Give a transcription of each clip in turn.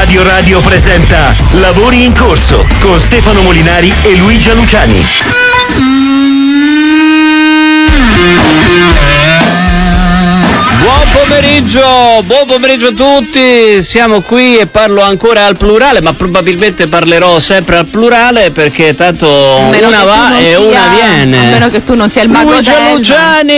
Radio Radio presenta Lavori in corso con Stefano Molinari e Luigia Luciani. Buon pomeriggio a tutti, siamo qui e parlo ancora al plurale, ma probabilmente parlerò sempre al plurale perché tanto una va e una viene. A meno che tu non sia il mago Luigia Luciani,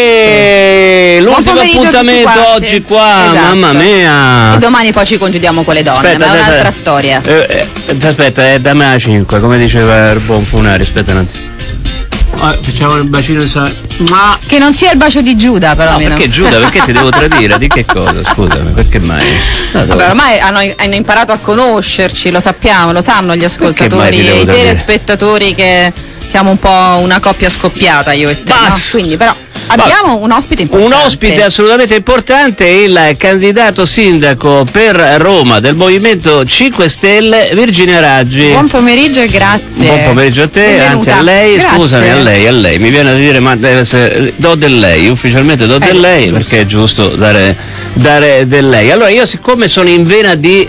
l'ultimo appuntamento oggi qua, esatto. Mamma mia. E domani poi ci congediamo con le donne, aspetta, ma è un'altra storia. Aspetta, è da me a 5, come diceva il buon Funari, aspetta un attimo. Facciamo il bacino che non sia il bacio di Giuda, però. No, perché Giuda? Perché ti devo tradire? Di che cosa? Scusami, perché mai? Vabbè, ormai hanno imparato a conoscerci, lo sappiamo, lo sanno gli ascoltatori, i telespettatori che siamo un po' una coppia scoppiata, io e te, no? Quindi però abbiamo un ospite importante. Un ospite assolutamente importante, il candidato sindaco per Roma del Movimento 5 Stelle, Virginia Raggi. Buon pomeriggio e grazie. Buon pomeriggio a te, benvenuta. Anzi a lei, grazie. Scusami, a lei. Mi viene da dire, ma deve essere, do del lei, ufficialmente do del lei, giusto. Perché è giusto dare del lei. Allora io, siccome sono in vena di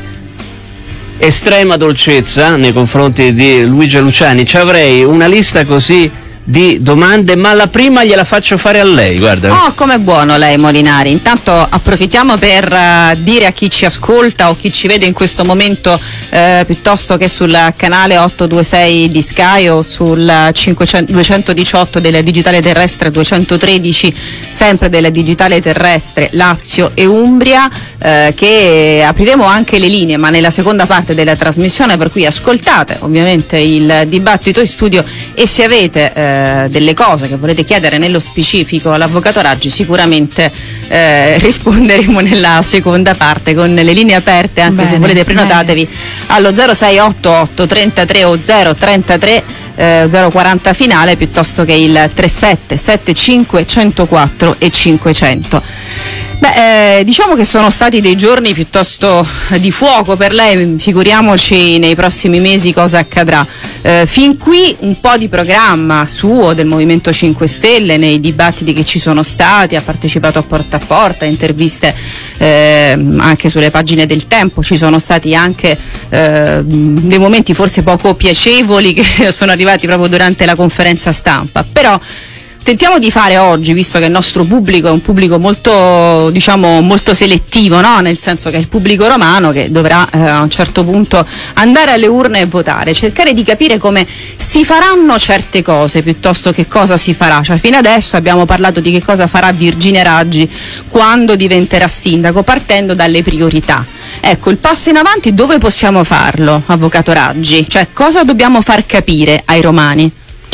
estrema dolcezza nei confronti di Luigia Luciani, ci avrei una lista così di domande, ma la prima gliela faccio fare a lei, guarda. Oh, com'è buono lei, Molinari. Intanto approfittiamo per dire a chi ci ascolta o chi ci vede in questo momento piuttosto che sul canale 826 di Sky o sul 218 della digitale terrestre, 213 sempre della digitale terrestre Lazio e Umbria, che apriremo anche le linee ma nella seconda parte della trasmissione, per cui ascoltate ovviamente il dibattito in studio e se avete delle cose che volete chiedere nello specifico all'avvocato Raggi, sicuramente risponderemo nella seconda parte con le linee aperte, anzi bene, se volete prenotatevi allo 0688 33 o 033 040 finale, piuttosto che il 37 75 104 e 500. Diciamo che sono stati dei giorni piuttosto di fuoco per lei, figuriamoci nei prossimi mesi cosa accadrà. Fin qui un po' di programma suo, del Movimento 5 Stelle, nei dibattiti che ci sono stati, ha partecipato a porta, interviste anche sulle pagine del Tempo, ci sono stati anche dei momenti forse poco piacevoli che sono arrivati proprio durante la conferenza stampa, però tentiamo di fare oggi, visto che il nostro pubblico è un pubblico molto, diciamo, molto selettivo, no? Nel senso che è il pubblico romano che dovrà a un certo punto andare alle urne e votare, cercare di capire come si faranno certe cose piuttosto che cosa si farà. Cioè, fino adesso abbiamo parlato di che cosa farà Virginia Raggi quando diventerà sindaco, partendo dalle priorità. Ecco, il passo in avanti dove possiamo farlo, avvocato Raggi? Cioè, cosa dobbiamo far capire ai romani?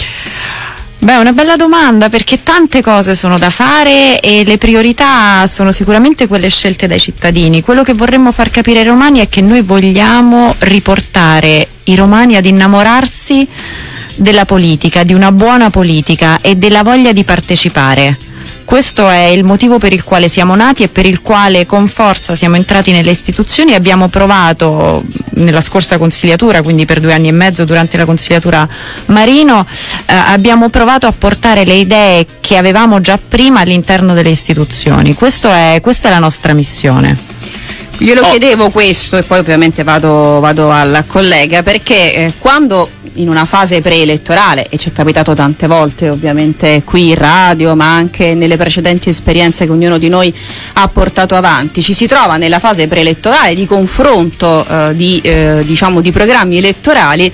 Beh, una bella domanda, perché tante cose sono da fare e le priorità sono sicuramente quelle scelte dai cittadini. Quello che vorremmo far capire ai romani è che noi vogliamo riportare i romani ad innamorarsi della politica, di una buona politica e della voglia di partecipare. Questo è il motivo per il quale siamo nati e per il quale con forza siamo entrati nelle istituzioni e abbiamo provato nella scorsa consigliatura, quindi per 2 anni e mezzo durante la consigliatura Marino, abbiamo provato a portare le idee che avevamo già prima all'interno delle istituzioni. Questa è la nostra missione. Glielo chiedevo questo e poi ovviamente vado al collega, perché quando in una fase preelettorale, e ci è capitato tante volte ovviamente qui in radio ma anche nelle precedenti esperienze che ognuno di noi ha portato avanti, ci si trova nella fase preelettorale di confronto di programmi elettorali,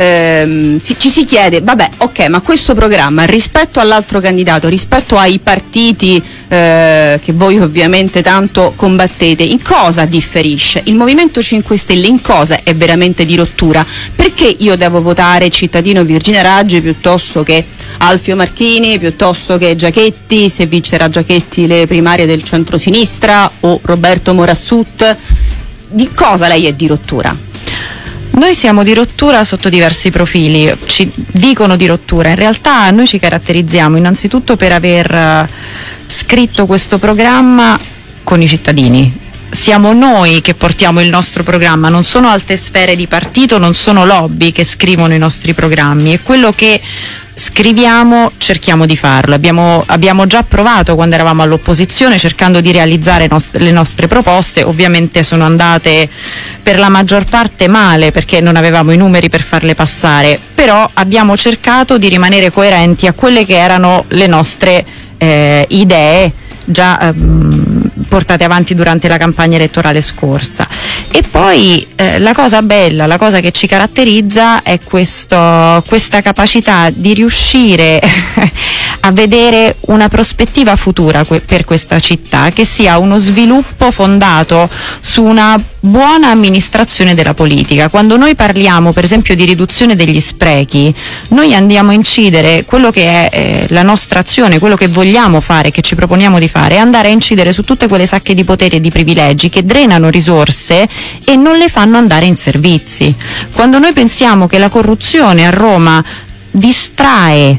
ci si chiede, vabbè, ok, ma questo programma rispetto all'altro candidato, rispetto ai partiti che voi ovviamente tanto combattete, in cosa differisce? Il Movimento 5 Stelle in cosa è veramente di rottura? Perché io devo votare cittadino Virginia Raggi piuttosto che Alfio Marchini, piuttosto che Giachetti, se vincerà Giachetti le primarie del centrosinistra, o Roberto Morassut? Di cosa lei è di rottura? Noi siamo di rottura sotto diversi profili, ci dicono di rottura, in realtà noi ci caratterizziamo innanzitutto per aver scritto questo programma con i cittadini. Siamo noi che portiamo il nostro programma, non sono alte sfere di partito, non sono lobby che scrivono i nostri programmi, e quello che scriviamo, cerchiamo di farlo. Abbiamo già provato quando eravamo all'opposizione, cercando di realizzare le nostre proposte. Ovviamente sono andate per la maggior parte male, perché non avevamo i numeri per farle passare, però abbiamo cercato di rimanere coerenti a quelle che erano le nostre idee già portate avanti durante la campagna elettorale scorsa. E poi la cosa bella, la cosa che ci caratterizza è questa capacità di riuscire a vedere una prospettiva futura per questa città, che sia uno sviluppo fondato su una buona amministrazione della politica. Quando noi parliamo per esempio di riduzione degli sprechi, noi andiamo a incidere, quello che è la nostra azione, quello che vogliamo fare, che ci proponiamo di fare, è andare a incidere su tutte quelle sacche di potere e di privilegi che drenano risorse e non le fanno andare in servizi. Quando noi pensiamo che la corruzione a Roma distrae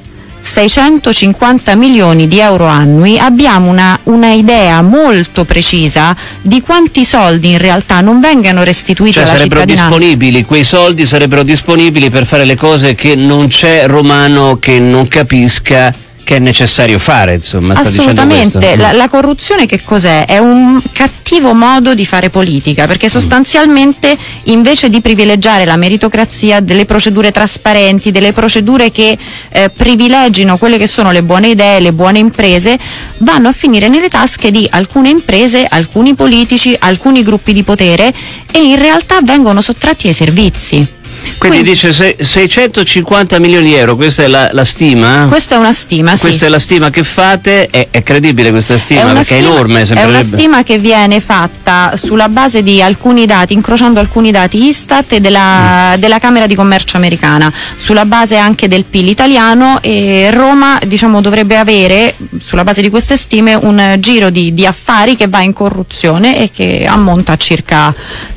650 milioni di euro annui, abbiamo una idea molto precisa di quanti soldi in realtà non vengano restituiti alla cittadinanza. Quei soldi sarebbero disponibili per fare le cose che non c'è romano che non capisca che è necessario fare, insomma. Assolutamente. La corruzione che cos'è? È un cattivo modo di fare politica, perché sostanzialmente invece di privilegiare la meritocrazia, delle procedure trasparenti, delle procedure che privilegino quelle che sono le buone idee, le buone imprese, vanno a finire nelle tasche di alcune imprese, alcuni politici, alcuni gruppi di potere, e in realtà vengono sottratti ai servizi. Quindi dice 650 milioni di euro, questa è la stima? Questa è una stima, sì. Questa è la stima che fate, è credibile questa stima? Perché è enorme. È una stima che viene fatta sulla base di alcuni dati, incrociando alcuni dati Istat e della Camera di Commercio americana, sulla base anche del PIL italiano, e Roma dovrebbe avere, sulla base di queste stime, un giro di affari che va in corruzione e che ammonta a circa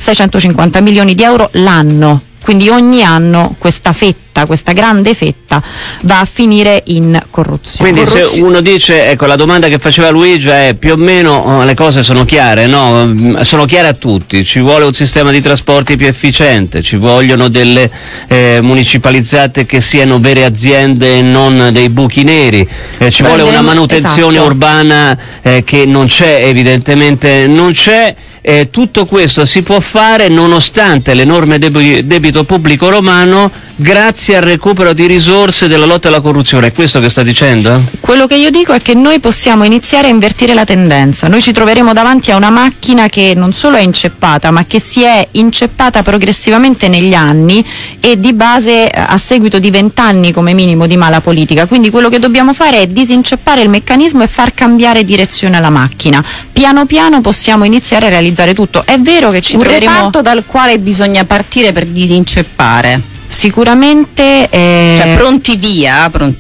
650 milioni di euro l'anno. Quindi ogni anno questa grande fetta va a finire in corruzione. Quindi se uno dice, ecco, la domanda che faceva Luigia è più o meno le cose sono chiare, no? Sono chiare a tutti, ci vuole un sistema di trasporti più efficiente, ci vogliono delle municipalizzate che siano vere aziende e non dei buchi neri, ci vuole una manutenzione urbana che non c'è, evidentemente non c'è. Tutto questo si può fare nonostante l'enorme debito pubblico romano, grazie al recupero di risorse della lotta alla corruzione. È questo che sta dicendo? Quello che io dico è che noi possiamo iniziare a invertire la tendenza. Noi ci troveremo davanti a una macchina che non solo è inceppata, ma che si è inceppata progressivamente negli anni, e di base a seguito di 20 anni come minimo di mala politica. Quindi quello che dobbiamo fare è disinceppare il meccanismo e far cambiare direzione alla macchina. Piano piano possiamo iniziare a realizzare tutto. È vero che ci troveremo un reparto dal quale bisogna partire per disinceppare. Sicuramente cioè pronti via non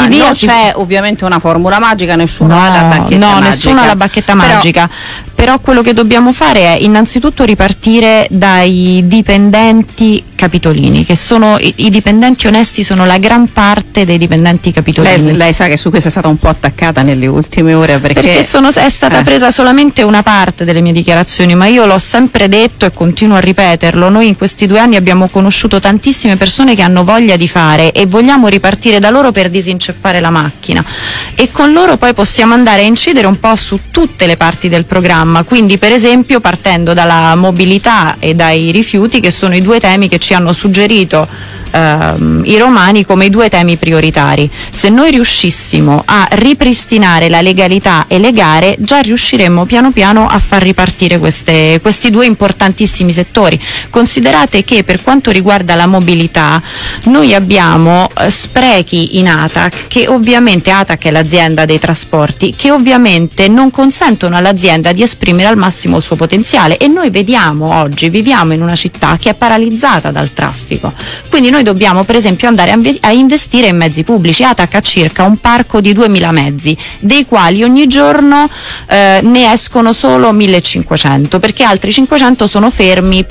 c'è ovviamente una formula magica, nessuno ha la bacchetta magica. Nessuno ha la bacchetta magica, però quello che dobbiamo fare è innanzitutto ripartire dai dipendenti capitolini, che sono i dipendenti onesti, sono la gran parte dei dipendenti capitolini. Lei sa che su questo è stata un po' attaccata nelle ultime ore perché è stata presa solamente una parte delle mie dichiarazioni, ma io l'ho sempre detto e continuo a ripeterlo. Noi in questi 2 anni abbiamo conosciuto tantissime persone che hanno voglia di fare e vogliamo ripartire da loro per disinceppare la macchina, e con loro poi possiamo andare a incidere un po' su tutte le parti del programma, quindi per esempio partendo dalla mobilità e dai rifiuti, che sono i 2 temi che ci hanno suggerito i romani come i 2 temi prioritari. Se noi riuscissimo a ripristinare la legalità e le gare, già riusciremo piano piano a far ripartire questi 2 importantissimi settori. Considerate che per quanto riguarda la mobilità noi abbiamo sprechi in ATAC, che ovviamente ATAC è l'azienda dei trasporti, che ovviamente non consentono all'azienda di esprimere al massimo il suo potenziale, e noi vediamo oggi, viviamo in una città che è paralizzata dal traffico, quindi noi dobbiamo per esempio andare a investire in mezzi pubblici. ATAC ha circa un parco di 2000 mezzi, dei quali ogni giorno ne escono solo 1500, perché altri 500 sono fermi per manutenzione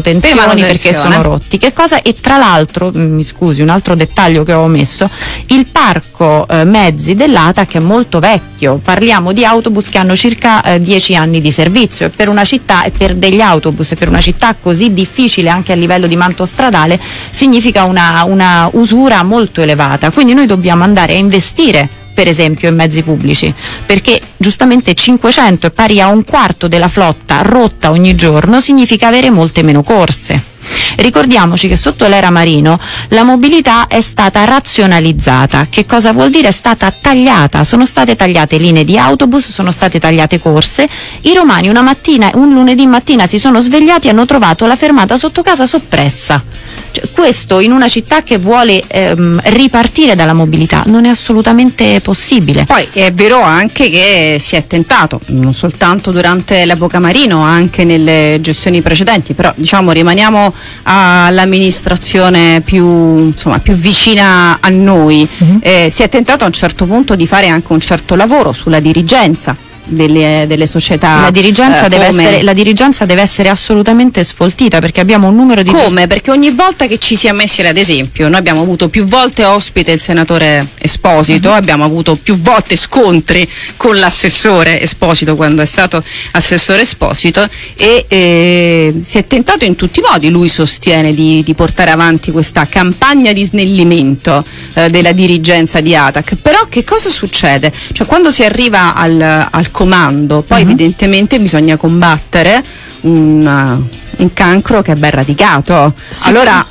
manutenzioni perché sono rotti. Che cosa? E tra l'altro, mi scusi, un altro dettaglio che ho omesso, il parco mezzi dell'ATAC è molto vecchio, parliamo di autobus che hanno circa 10 anni di servizio, e per una città e per degli autobus e per una città così difficile anche a livello di manto stradale significa una usura molto elevata, quindi noi dobbiamo andare a investire per esempio in mezzi pubblici, perché giustamente 500 è pari a un quarto della flotta rotta ogni giorno, significa avere molte meno corse. Ricordiamoci che sotto l'era Marino la mobilità è stata razionalizzata. Che cosa vuol dire? È stata tagliata, sono state tagliate linee di autobus, sono state tagliate corse. I romani un lunedì mattina si sono svegliati e hanno trovato la fermata sotto casa soppressa. Questo in una città che vuole ripartire dalla mobilità non è assolutamente possibile. Poi è vero anche che si è tentato, non soltanto durante l'epoca Marino, anche nelle gestioni precedenti, però diciamo rimaniamo all'amministrazione più vicina a noi. Si è tentato a un certo punto di fare anche un certo lavoro sulla dirigenza delle società. La dirigenza deve essere assolutamente sfoltita, perché abbiamo un numero di... Come? Perché ogni volta che ci si è messi, ad esempio, noi abbiamo avuto più volte ospite il senatore Esposito, abbiamo avuto più volte scontri con l'assessore Esposito quando è stato assessore Esposito, e si è tentato in tutti i modi, lui sostiene, di portare avanti questa campagna di snellimento della dirigenza di ATAC. Però che cosa succede? Cioè, quando si arriva al comando, poi evidentemente bisogna combattere un cancro che è ben radicato. Allora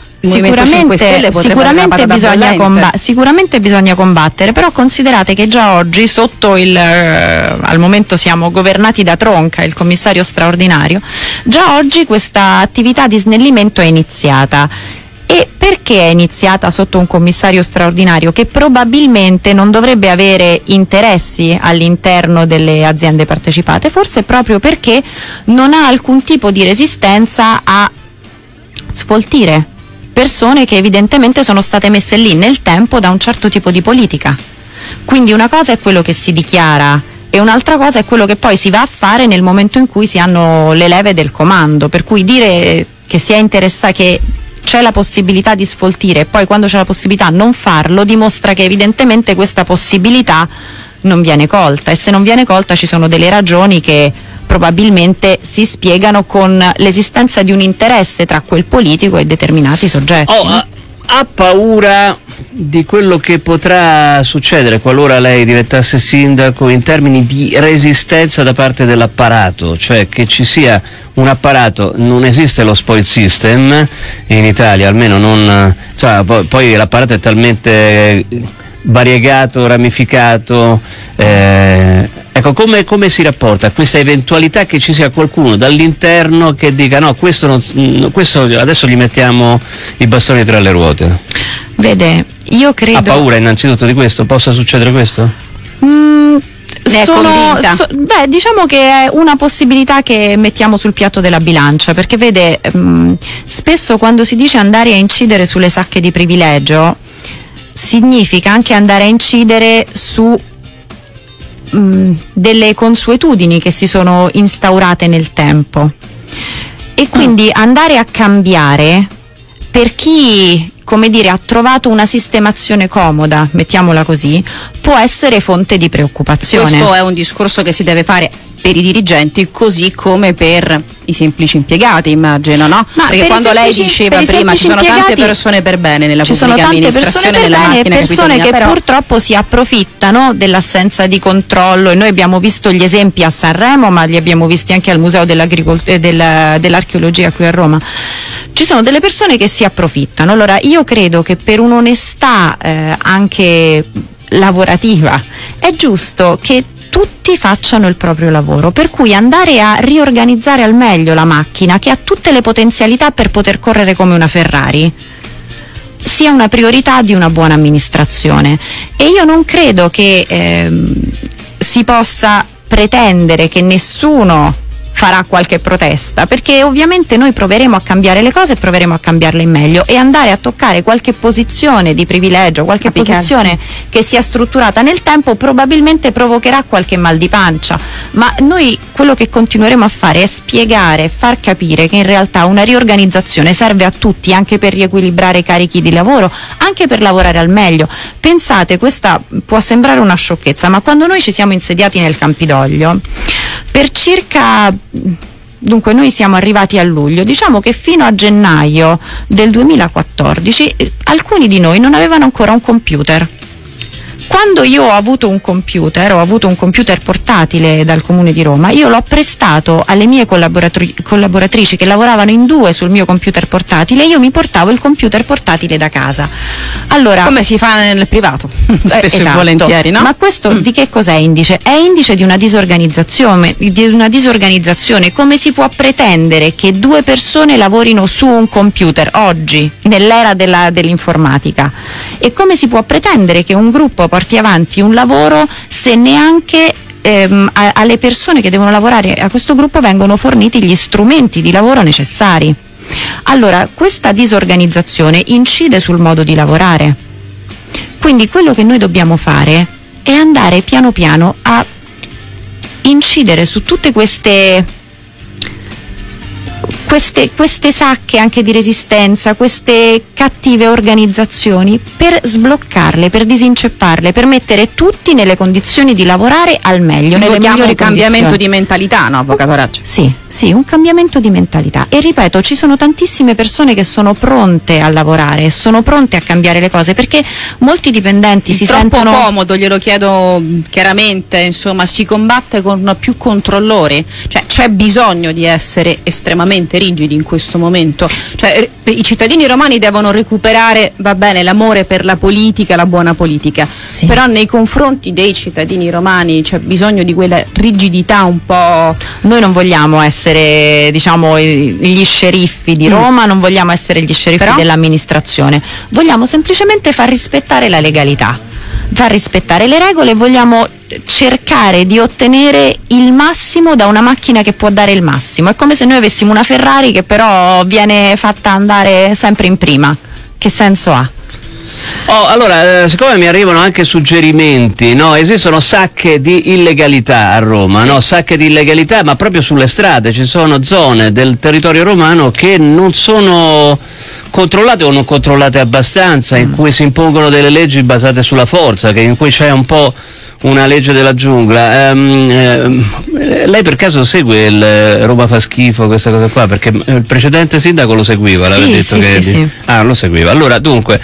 sicuramente bisogna combattere, però considerate che già oggi al momento siamo governati da Tronca, il commissario straordinario, già oggi questa attività di snellimento è iniziata. E perché è iniziata sotto un commissario straordinario che probabilmente non dovrebbe avere interessi all'interno delle aziende partecipate? Forse proprio perché non ha alcun tipo di resistenza a sfoltire persone che evidentemente sono state messe lì nel tempo da un certo tipo di politica. Quindi una cosa è quello che si dichiara e un'altra cosa è quello che poi si va a fare nel momento in cui si hanno le leve del comando, per cui dire che si è interessati, che c'è la possibilità di sfoltire e poi quando c'è la possibilità non farlo, dimostra che evidentemente questa possibilità non viene colta, e se non viene colta ci sono delle ragioni che probabilmente si spiegano con l'esistenza di un interesse tra quel politico e determinati soggetti. Ha paura di quello che potrà succedere qualora lei diventasse sindaco in termini di resistenza da parte dell'apparato, cioè che ci sia un apparato, non esiste lo spoil system in Italia, almeno non, cioè, poi l'apparato è talmente variegato, ramificato, ecco, come si rapporta a questa eventualità che ci sia qualcuno dall'interno che dica no, questo adesso gli mettiamo i bastoni tra le ruote? Vede, io credo... Ha paura innanzitutto di questo? Possa succedere questo? Diciamo che è una possibilità che mettiamo sul piatto della bilancia, perché vede, spesso quando si dice andare a incidere sulle sacche di privilegio significa anche andare a incidere su delle consuetudini che si sono instaurate nel tempo, e quindi andare a cambiare per chi, come dire, ha trovato una sistemazione comoda, mettiamola così, può essere fonte di preoccupazione. Questo è un discorso che si deve fare per i dirigenti così come per i semplici impiegati, immagino, no? Perché quando lei diceva prima ci sono tante persone per bene nella pubblica amministrazione, nelle macchine, persone che purtroppo si approfittano dell'assenza di controllo, e noi abbiamo visto gli esempi a Sanremo, ma li abbiamo visti anche al Museo dell'Archeologia qui a Roma. Ci sono delle persone che si approfittano. Allora io credo che per un'onestà anche lavorativa è giusto che tutti facciano il proprio lavoro, per cui andare a riorganizzare al meglio la macchina, che ha tutte le potenzialità per poter correre come una Ferrari, sia una priorità di una buona amministrazione. E io non credo che si possa pretendere che nessuno farà qualche protesta, perché ovviamente noi proveremo a cambiare le cose e proveremo a cambiarle in meglio, e andare a toccare qualche posizione di privilegio, qualche posizione che sia strutturata nel tempo probabilmente provocherà qualche mal di pancia, ma noi quello che continueremo a fare è spiegare, far capire che in realtà una riorganizzazione serve a tutti, anche per riequilibrare i carichi di lavoro, anche per lavorare al meglio. Pensate, questa può sembrare una sciocchezza, ma quando noi ci siamo insediati nel Campidoglio, per circa... Dunque noi siamo arrivati a luglio, diciamo che fino a gennaio del 2014 alcuni di noi non avevano ancora un computer. Quando io ho avuto un computer portatile dal Comune di Roma, io l'ho prestato alle mie collaboratrici che lavoravano in 2 sul mio computer portatile, e io mi portavo il computer portatile da casa. Allora, come si fa nel privato, spesso e volentieri, no? Ma questo di che cos'è indice? È indice di una disorganizzazione, Come si può pretendere che 2 persone lavorino su un computer oggi, nell'era dell'informatica? E come si può pretendere che un gruppo porti avanti un lavoro se neanche alle persone che devono lavorare a questo gruppo vengono forniti gli strumenti di lavoro necessari? Allora, questa disorganizzazione incide sul modo di lavorare. Quindi quello che noi dobbiamo fare è andare piano piano a incidere su tutte queste sacche anche di resistenza, queste cattive organizzazioni, per sbloccarle, per disincepparle, per mettere tutti nelle condizioni di lavorare al meglio, nelle migliori cambiamento di mentalità, no, Avvocato Raggi? Sì, un cambiamento di mentalità. E ripeto, ci sono tantissime persone che sono pronte a lavorare, sono pronte a cambiare le cose, perché molti dipendenti si sentono... troppo comodo, glielo chiedo chiaramente, insomma, si combatte con più controllori, cioè c'è bisogno di essere estremamente rigidi in questo momento, cioè i cittadini romani devono recuperare, va bene, l'amore per la politica, la buona politica, sì, però nei confronti dei cittadini romani c'è bisogno di quella rigidità un po'. Noi non vogliamo essere, diciamo, gli sceriffi di Roma, non vogliamo essere gli sceriffi dell'amministrazione, vogliamo semplicemente far rispettare la legalità, far rispettare le regole, vogliamo cercare di ottenere il massimo da una macchina che può dare il massimo. È come se noi avessimo una Ferrari che però viene fatta andare sempre in prima. Che senso ha? Allora, siccome mi arrivano anche suggerimenti, no? Esistono sacche di illegalità a Roma, no? Sacche di illegalità, ma proprio sulle strade ci sono zone del territorio romano che non sono controllate o non controllate abbastanza, in cui si impongono delle leggi basate sulla forza, in cui c'è un po' una legge della giungla. Lei per caso segue il Roma fa schifo, questa cosa qua? Perché il precedente sindaco lo seguiva, l'aveva detto sì. Ah, lo seguiva. Allora, dunque,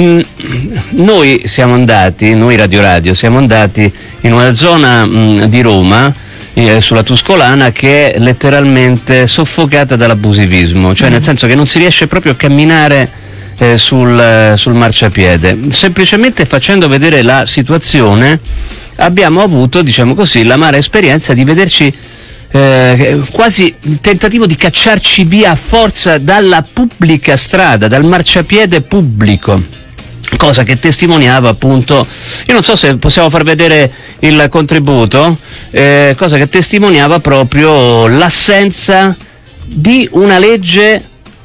noi Radio Radio siamo andati in una zona di Roma, sulla Tuscolana, che è letteralmente soffocata dall'abusivismo, cioè nel senso che non si riesce proprio a camminare sul marciapiede. Semplicemente facendo vedere la situazione abbiamo avuto, diciamo così, l'amara esperienza di vederci quasi il tentativo di cacciarci via a forza dalla pubblica strada, dal marciapiede pubblico, cosa che testimoniava appunto, io non so se possiamo far vedere il contributo, cosa che testimoniava proprio l'assenza di una legge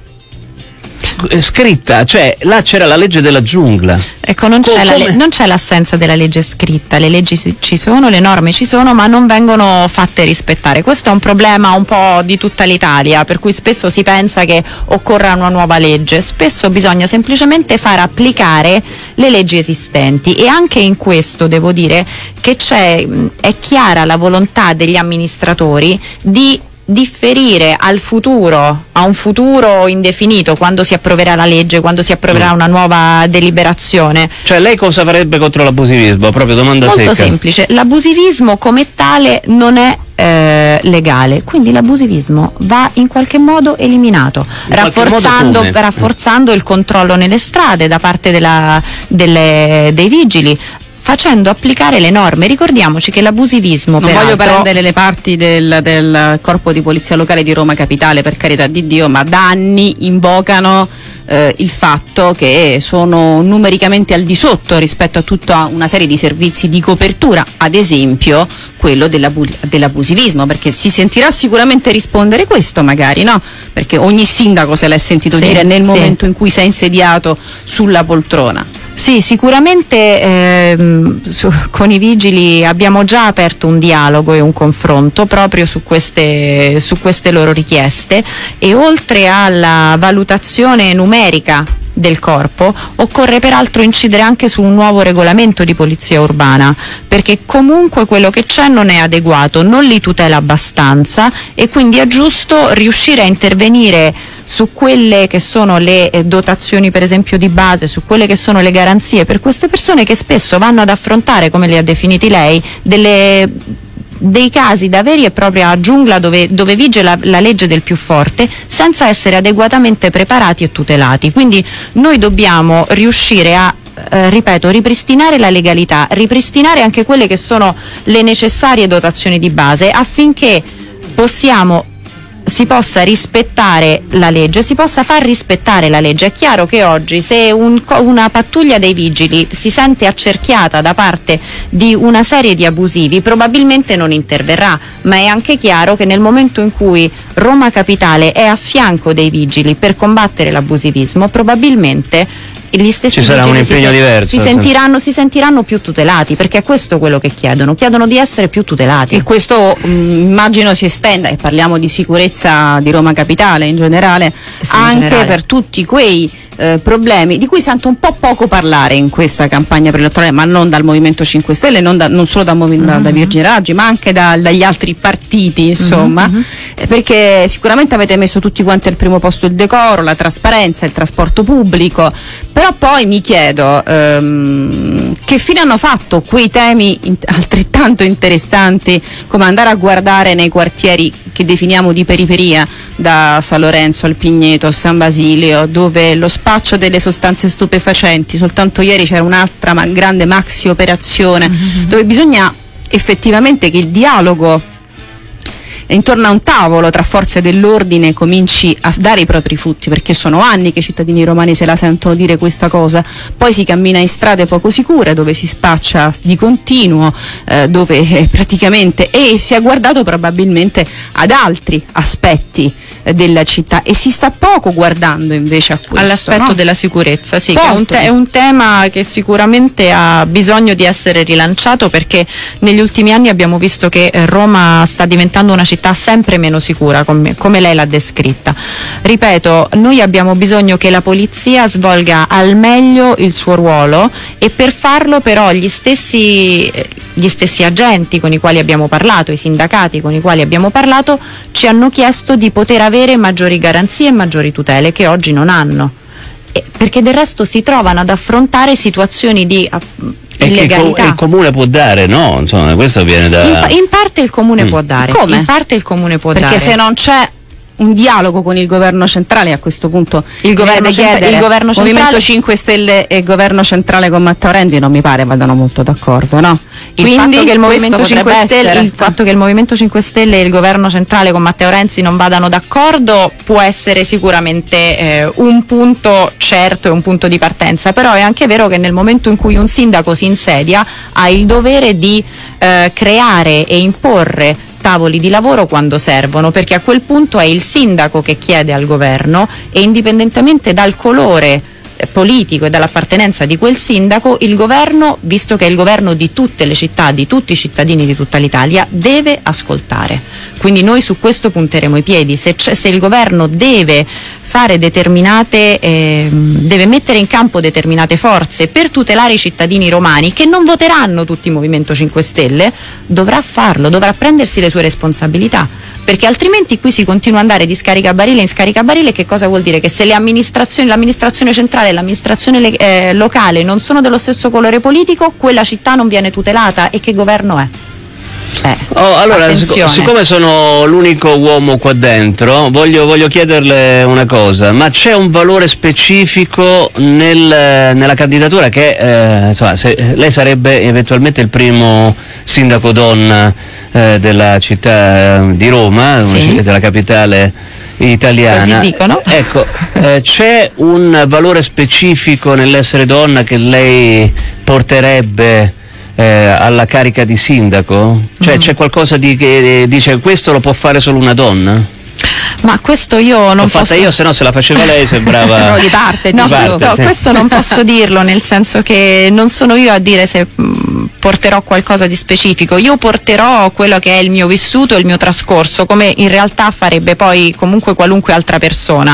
scritta, cioè là c'era la legge della giungla. Ecco, non c'è l'assenza della legge scritta, le leggi ci sono, le norme ci sono, ma non vengono fatte rispettare. Questo è un problema un po' di tutta l'Italia, per cui spesso si pensa che occorra una nuova legge, spesso bisogna semplicemente far applicare le leggi esistenti, e anche in questo devo dire che è chiara la volontà degli amministratori di differire a un futuro indefinito, quando si approverà la legge, quando si approverà una nuova deliberazione. Cioè lei cosa farebbe contro l'abusivismo? Proprio domanda secca. Molto semplice, l'abusivismo come tale non è legale, quindi l'abusivismo va in qualche modo eliminato, rafforzando il controllo nelle strade da parte dei vigili, facendo applicare le norme. Ricordiamoci che l'abusivismo, non voglio prendere le parti del corpo di polizia locale di Roma Capitale, per carità di Dio, ma da anni invocano il fatto che sono numericamente al di sotto rispetto a tutta una serie di servizi di copertura, ad esempio quello dell'abusivismo, perché si sentirà sicuramente rispondere questo, magari, no? Perché ogni sindaco se l'è sentito dire nel momento in cui si è insediato sulla poltrona. Sì, sicuramente con i vigili abbiamo già aperto un dialogo e un confronto proprio su queste loro richieste, e oltre alla valutazione numerica del corpo occorre peraltro incidere anche su un nuovo regolamento di polizia urbana, perché comunque quello che c'è non è adeguato, non li tutela abbastanza, e quindi è giusto riuscire a intervenire su quelle che sono le dotazioni, per esempio di base, su quelle che sono le garanzie per queste persone che spesso vanno ad affrontare, come li ha definiti lei, dei casi da veri e propria giungla dove vige la legge del più forte, senza essere adeguatamente preparati e tutelati. Quindi noi dobbiamo riuscire a ripeto, ripristinare la legalità, ripristinare anche quelle che sono le necessarie dotazioni di base, affinché si possa rispettare la legge, si possa far rispettare la legge. È chiaro che oggi, se una pattuglia dei vigili si sente accerchiata da parte di una serie di abusivi, probabilmente non interverrà, ma è anche chiaro che nel momento in cui Roma Capitale è a fianco dei vigili per combattere l'abusivismo, probabilmente gli stessi ci sarà un impegno diverso, si sentiranno più tutelati, perché è questo quello che chiedono di essere più tutelati. E questo immagino si estenda, e parliamo di sicurezza di Roma Capitale in generale, anche per tutti quei problemi di cui sento un po' poco parlare in questa campagna preelettorale, ma non dal Movimento 5 Stelle, non solo da Virginia Raggi, ma anche dagli altri partiti, insomma, perché sicuramente avete messo tutti quanti al primo posto il decoro, la trasparenza, il trasporto pubblico, però poi mi chiedo che fine hanno fatto quei temi altrettanto interessanti come andare a guardare nei quartieri che definiamo di periferia, da San Lorenzo al Pigneto, San Basilio, dove lo spaccio delle sostanze stupefacenti, soltanto ieri c'era un'altra grande maxi operazione, dove bisogna effettivamente che il dialogo intorno a un tavolo tra forze dell'ordine cominci a dare i propri frutti, perché sono anni che i cittadini romani se la sentono dire questa cosa. Poi si cammina in strade poco sicure, dove si spaccia di continuo, dove praticamente, e si è guardato probabilmente ad altri aspetti della città, e si sta poco guardando invece a questo, all'aspetto, no? Della sicurezza, sì, che è un tema che sicuramente ha bisogno di essere rilanciato, perché negli ultimi anni abbiamo visto che Roma sta diventando una città sempre meno sicura, come lei l'ha descritta. Ripeto, noi abbiamo bisogno che la polizia svolga al meglio il suo ruolo, e per farlo però gli stessi agenti con i quali abbiamo parlato, i sindacati con i quali abbiamo parlato, ci hanno chiesto di poter avere maggiori garanzie e maggiori tutele che oggi non hanno, perché del resto si trovano ad affrontare situazioni di illegalità. Che il comune può dare, no? Insomma, questo viene da... In parte il comune può dare. Come? In parte il comune può dare. Perché se non c'è un dialogo con il governo centrale, a questo punto il governo centrale, Movimento 5 Stelle e governo centrale con Matteo Renzi non mi pare vadano molto d'accordo, no? Il fatto che il Movimento 5 Stelle e il governo centrale con Matteo Renzi non vadano d'accordo può essere sicuramente un punto certo e un punto di partenza, però è anche vero che nel momento in cui un sindaco si insedia ha il dovere di creare e imporre tavoli di lavoro quando servono, perché a quel punto è il sindaco che chiede al governo, e indipendentemente dal colore politico e dall'appartenenza di quel sindaco, il governo, visto che è il governo di tutte le città, di tutti i cittadini di tutta l'Italia, deve ascoltare. Quindi noi su questo punteremo i piedi. Se il governo deve fare deve mettere in campo determinate forze per tutelare i cittadini romani che non voteranno tutti il Movimento 5 Stelle, dovrà farlo, dovrà prendersi le sue responsabilità, perché altrimenti qui si continua ad andare di scaricabarile in scaricabarile. Che cosa vuol dire? Che se l'amministrazione centrale e l'amministrazione locale non sono dello stesso colore politico, quella città non viene tutelata. E che governo è? Allora, siccome sono l'unico uomo qua dentro, voglio chiederle una cosa, ma c'è un valore specifico nella candidatura che, insomma, lei sarebbe eventualmente il primo sindaco donna della città di Roma, sì, della capitale italiana. Così dicono. Ecco, c'è un valore specifico nell'essere donna che lei porterebbe alla carica di sindaco? Cioè c'è qualcosa che dice questo lo può fare solo una donna? Ma questo io non fatta io, se no se la faceva lei sembrava di parte, no, sì. Questo non posso dirlo, nel senso che non sono io a dire se porterò qualcosa di specifico. Io porterò quello che è il mio vissuto, il mio trascorso, come in realtà farebbe poi comunque qualunque altra persona.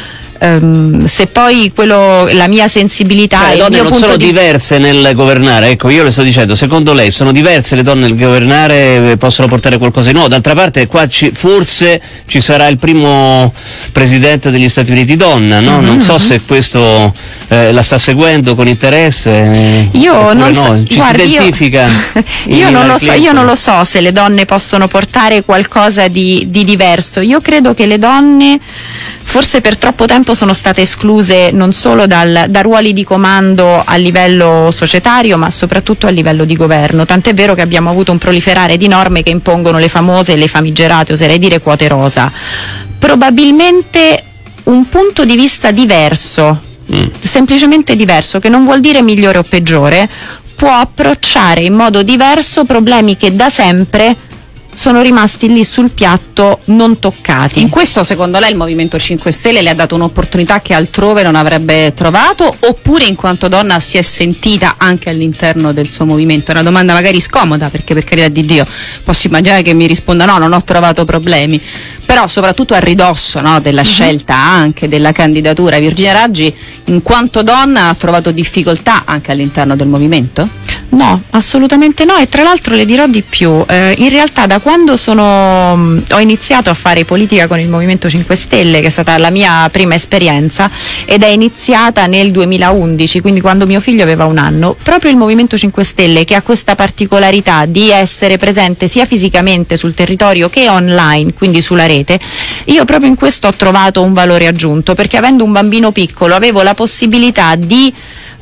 Se poi la mia sensibilità le donne non sono diverse nel governare, ecco, io le sto dicendo, secondo lei sono diverse le donne nel governare, possono portare qualcosa di nuovo? D'altra parte qua forse ci sarà il primo presidente degli Stati Uniti donna, no? Non so se questo la sta seguendo con interesse. Io non so, ci si identifica? Io non lo so se le donne possono portare qualcosa di diverso. Io credo che le donne forse per troppo tempo sono state escluse non solo da ruoli di comando a livello societario, ma soprattutto a livello di governo, tant'è vero che abbiamo avuto un proliferare di norme che impongono le famose e le famigerate, oserei dire, quote rosa. Probabilmente un punto di vista diverso, semplicemente diverso, che non vuol dire migliore o peggiore, può approcciare in modo diverso problemi che da sempre sono rimasti lì sul piatto non toccati. In questo secondo lei il Movimento 5 Stelle le ha dato un'opportunità che altrove non avrebbe trovato, oppure in quanto donna si è sentita anche all'interno del suo movimento? È una domanda magari scomoda, perché per carità di Dio posso immaginare che mi risponda no, non ho trovato problemi, però soprattutto a ridosso, no, della scelta anche della candidatura, Virginia Raggi in quanto donna ha trovato difficoltà anche all'interno del movimento? No, assolutamente no, e tra l'altro le dirò di più, in realtà da quando ho iniziato a fare politica con il Movimento 5 Stelle, che è stata la mia prima esperienza, ed è iniziata nel 2011, quindi quando mio figlio aveva 1 anno, proprio il Movimento 5 Stelle, che ha questa particolarità di essere presente sia fisicamente sul territorio che online, quindi sulla rete, io proprio in questo ho trovato un valore aggiunto, perché avendo un bambino piccolo avevo la possibilità di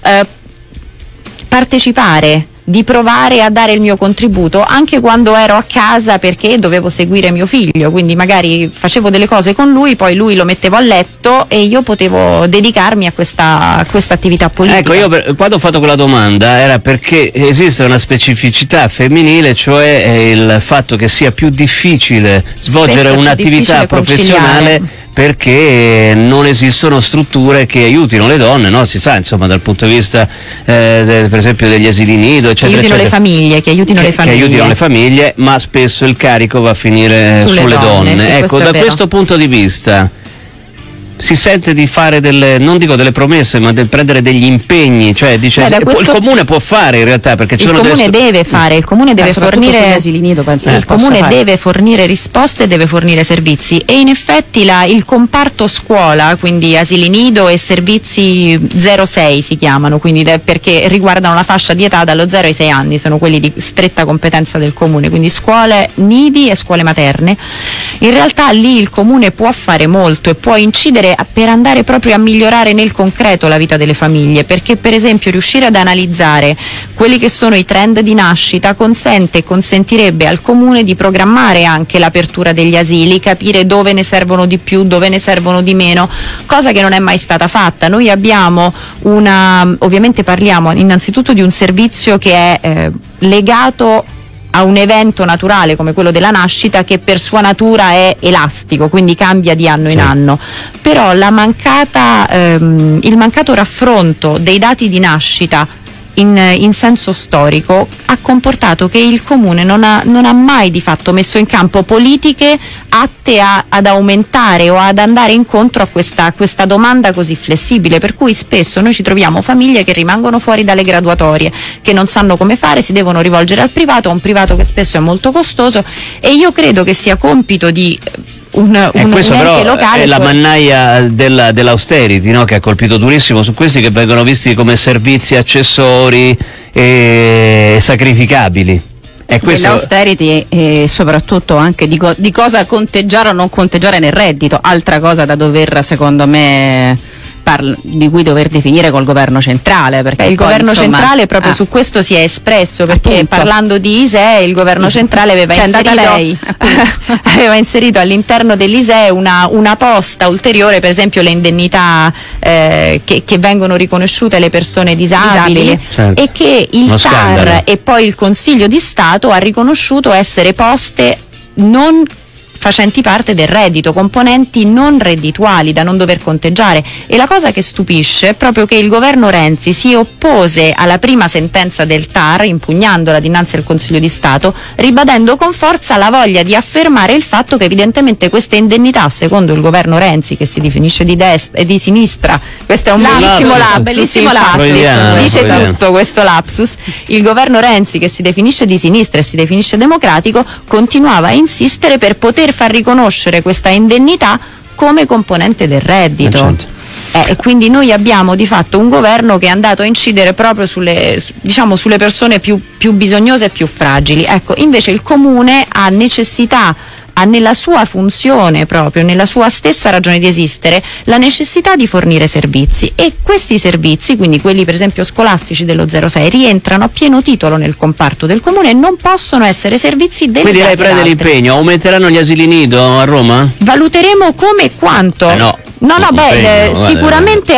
partecipare, di provare a dare il mio contributo anche quando ero a casa, perché dovevo seguire mio figlio, quindi magari facevo delle cose con lui, poi lui lo mettevo a letto e io potevo dedicarmi a questa attività politica. Ecco, io quando ho fatto quella domanda era perché esiste una specificità femminile, cioè il fatto che sia più difficile svolgere un'attività professionale perché non esistono strutture che aiutino le donne, no? Si sa, insomma, dal punto di vista per esempio degli asili nido, eccetera, che aiutino le famiglie, ma spesso il carico va a finire sulle donne. Sì, ecco, da questo punto di vista si sente di fare non dico delle promesse, ma del prendere degli impegni, cioè dice il comune può fare in realtà, perché ci sono deve fare, il comune deve fornire asili nido, penso il comune deve fornire risposte, deve fornire servizi, e in effetti il comparto scuola, quindi asili nido e servizi 0-6 si chiamano, quindi perché riguardano la fascia di età dallo 0 ai 6 anni, sono quelli di stretta competenza del comune, quindi scuole nidi e scuole materne. In realtà lì il comune può fare molto e può incidere per andare proprio a migliorare nel concreto la vita delle famiglie, perché per esempio riuscire ad analizzare quelli che sono i trend di nascita consentirebbe al comune di programmare anche l'apertura degli asili, capire dove ne servono di più, dove ne servono di meno, cosa che non è mai stata fatta. Noi abbiamo ovviamente parliamo innanzitutto di un servizio che è legato a un evento naturale come quello della nascita, che per sua natura è elastico, quindi cambia di anno in anno, però il mancato raffronto dei dati di nascita in senso storico ha comportato che il comune non ha mai di fatto messo in campo politiche atte ad aumentare o ad andare incontro a questa domanda così flessibile, per cui spesso noi ci troviamo famiglie che rimangono fuori dalle graduatorie, che non sanno come fare, si devono rivolgere al privato, un privato che spesso è molto costoso, e io credo che sia compito di questo però locale, è la mannaia dell'austerity, no? Che ha colpito durissimo su questi che vengono visti come servizi accessori e sacrificabili. dell'austerity e soprattutto anche di cosa conteggiare o non conteggiare nel reddito, altra cosa da dover, secondo me, di cui dover definire col governo centrale, perché il governo centrale proprio su questo si è espresso, perché appunto, parlando di ISEE il governo centrale aveva inserito all'interno dell'ISEE una posta ulteriore, per esempio le indennità che vengono riconosciute alle persone disabili. Certo. E che il TAR e poi il Consiglio di Stato ha riconosciuto essere poste non facenti parte del reddito, componenti non reddituali da non dover conteggiare. E la cosa che stupisce è proprio che il governo Renzi si oppose alla prima sentenza del TAR, impugnandola dinanzi al Consiglio di Stato, ribadendo con forza la voglia di affermare il fatto che evidentemente queste indennità, secondo il governo Renzi, che si definisce di destra e di sinistra, questo è un bellissimo lapsus, dice tutto questo lapsus, il governo Renzi, che si definisce di sinistra e si definisce democratico, continuava a insistere per poter far riconoscere questa indennità come componente del reddito. E quindi noi abbiamo di fatto un governo che è andato a incidere proprio sulle persone più bisognose e più fragili. Ecco, invece il comune ha necessità, ha nella sua funzione proprio, nella sua stessa ragione di esistere, la necessità di fornire servizi, e questi servizi, quindi quelli per esempio scolastici dello 06, rientrano a pieno titolo nel comparto del comune e non possono essere servizi delegati. Quindi lei prende l'impegno, aumenteranno gli asili nido a Roma? Valuteremo come e quanto. Sicuramente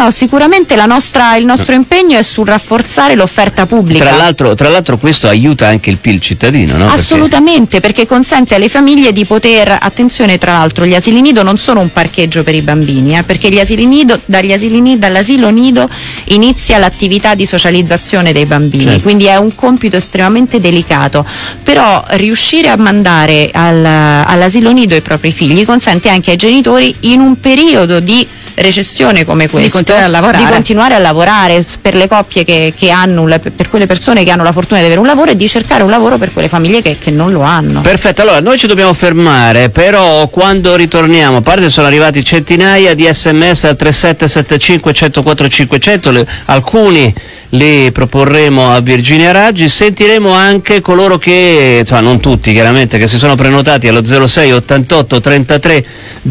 il nostro impegno è sul rafforzare l'offerta pubblica. Tra l'altro questo aiuta anche il PIL cittadino, no? Assolutamente, perché consente alle famiglie di poter, attenzione, tra l'altro gli asili nido non sono un parcheggio per i bambini, perché gli asili nido, dall'asilo nido inizia l'attività di socializzazione dei bambini, certo. Quindi è un compito estremamente delicato, però riuscire a mandare all'asilo nido i propri figli consente anche ai genitori, in un periodo di recessione come questo, di continuare a lavorare per le coppie che hanno, per quelle persone che hanno la fortuna di avere un lavoro, e di cercare un lavoro per quelle famiglie che non lo hanno. Perfetto, allora noi ci dobbiamo fermare, però quando ritorniamo, a parte sono arrivati centinaia di sms al 3775 104 500, alcuni li proporremo a Virginia Raggi, sentiremo anche coloro che, insomma non tutti chiaramente, che si sono prenotati allo 06 88 33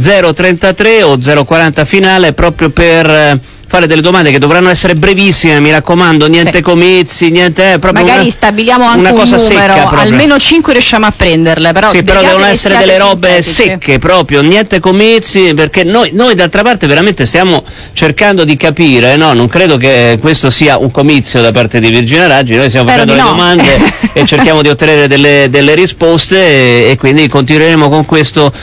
033 o 040 finale, proprio per fare delle domande che dovranno essere brevissime, mi raccomando, niente comizi, niente, proprio magari stabiliamo anche un numero, secca, almeno 5 riusciamo a prenderle, però sì, però devono essere delle robe secche, proprio niente comizi, perché noi d'altra parte veramente stiamo cercando di capire, no, non credo che questo sia un comizio da parte di Virginia Raggi, noi stiamo facendo le domande e cerchiamo di ottenere delle risposte, e quindi continueremo con questo.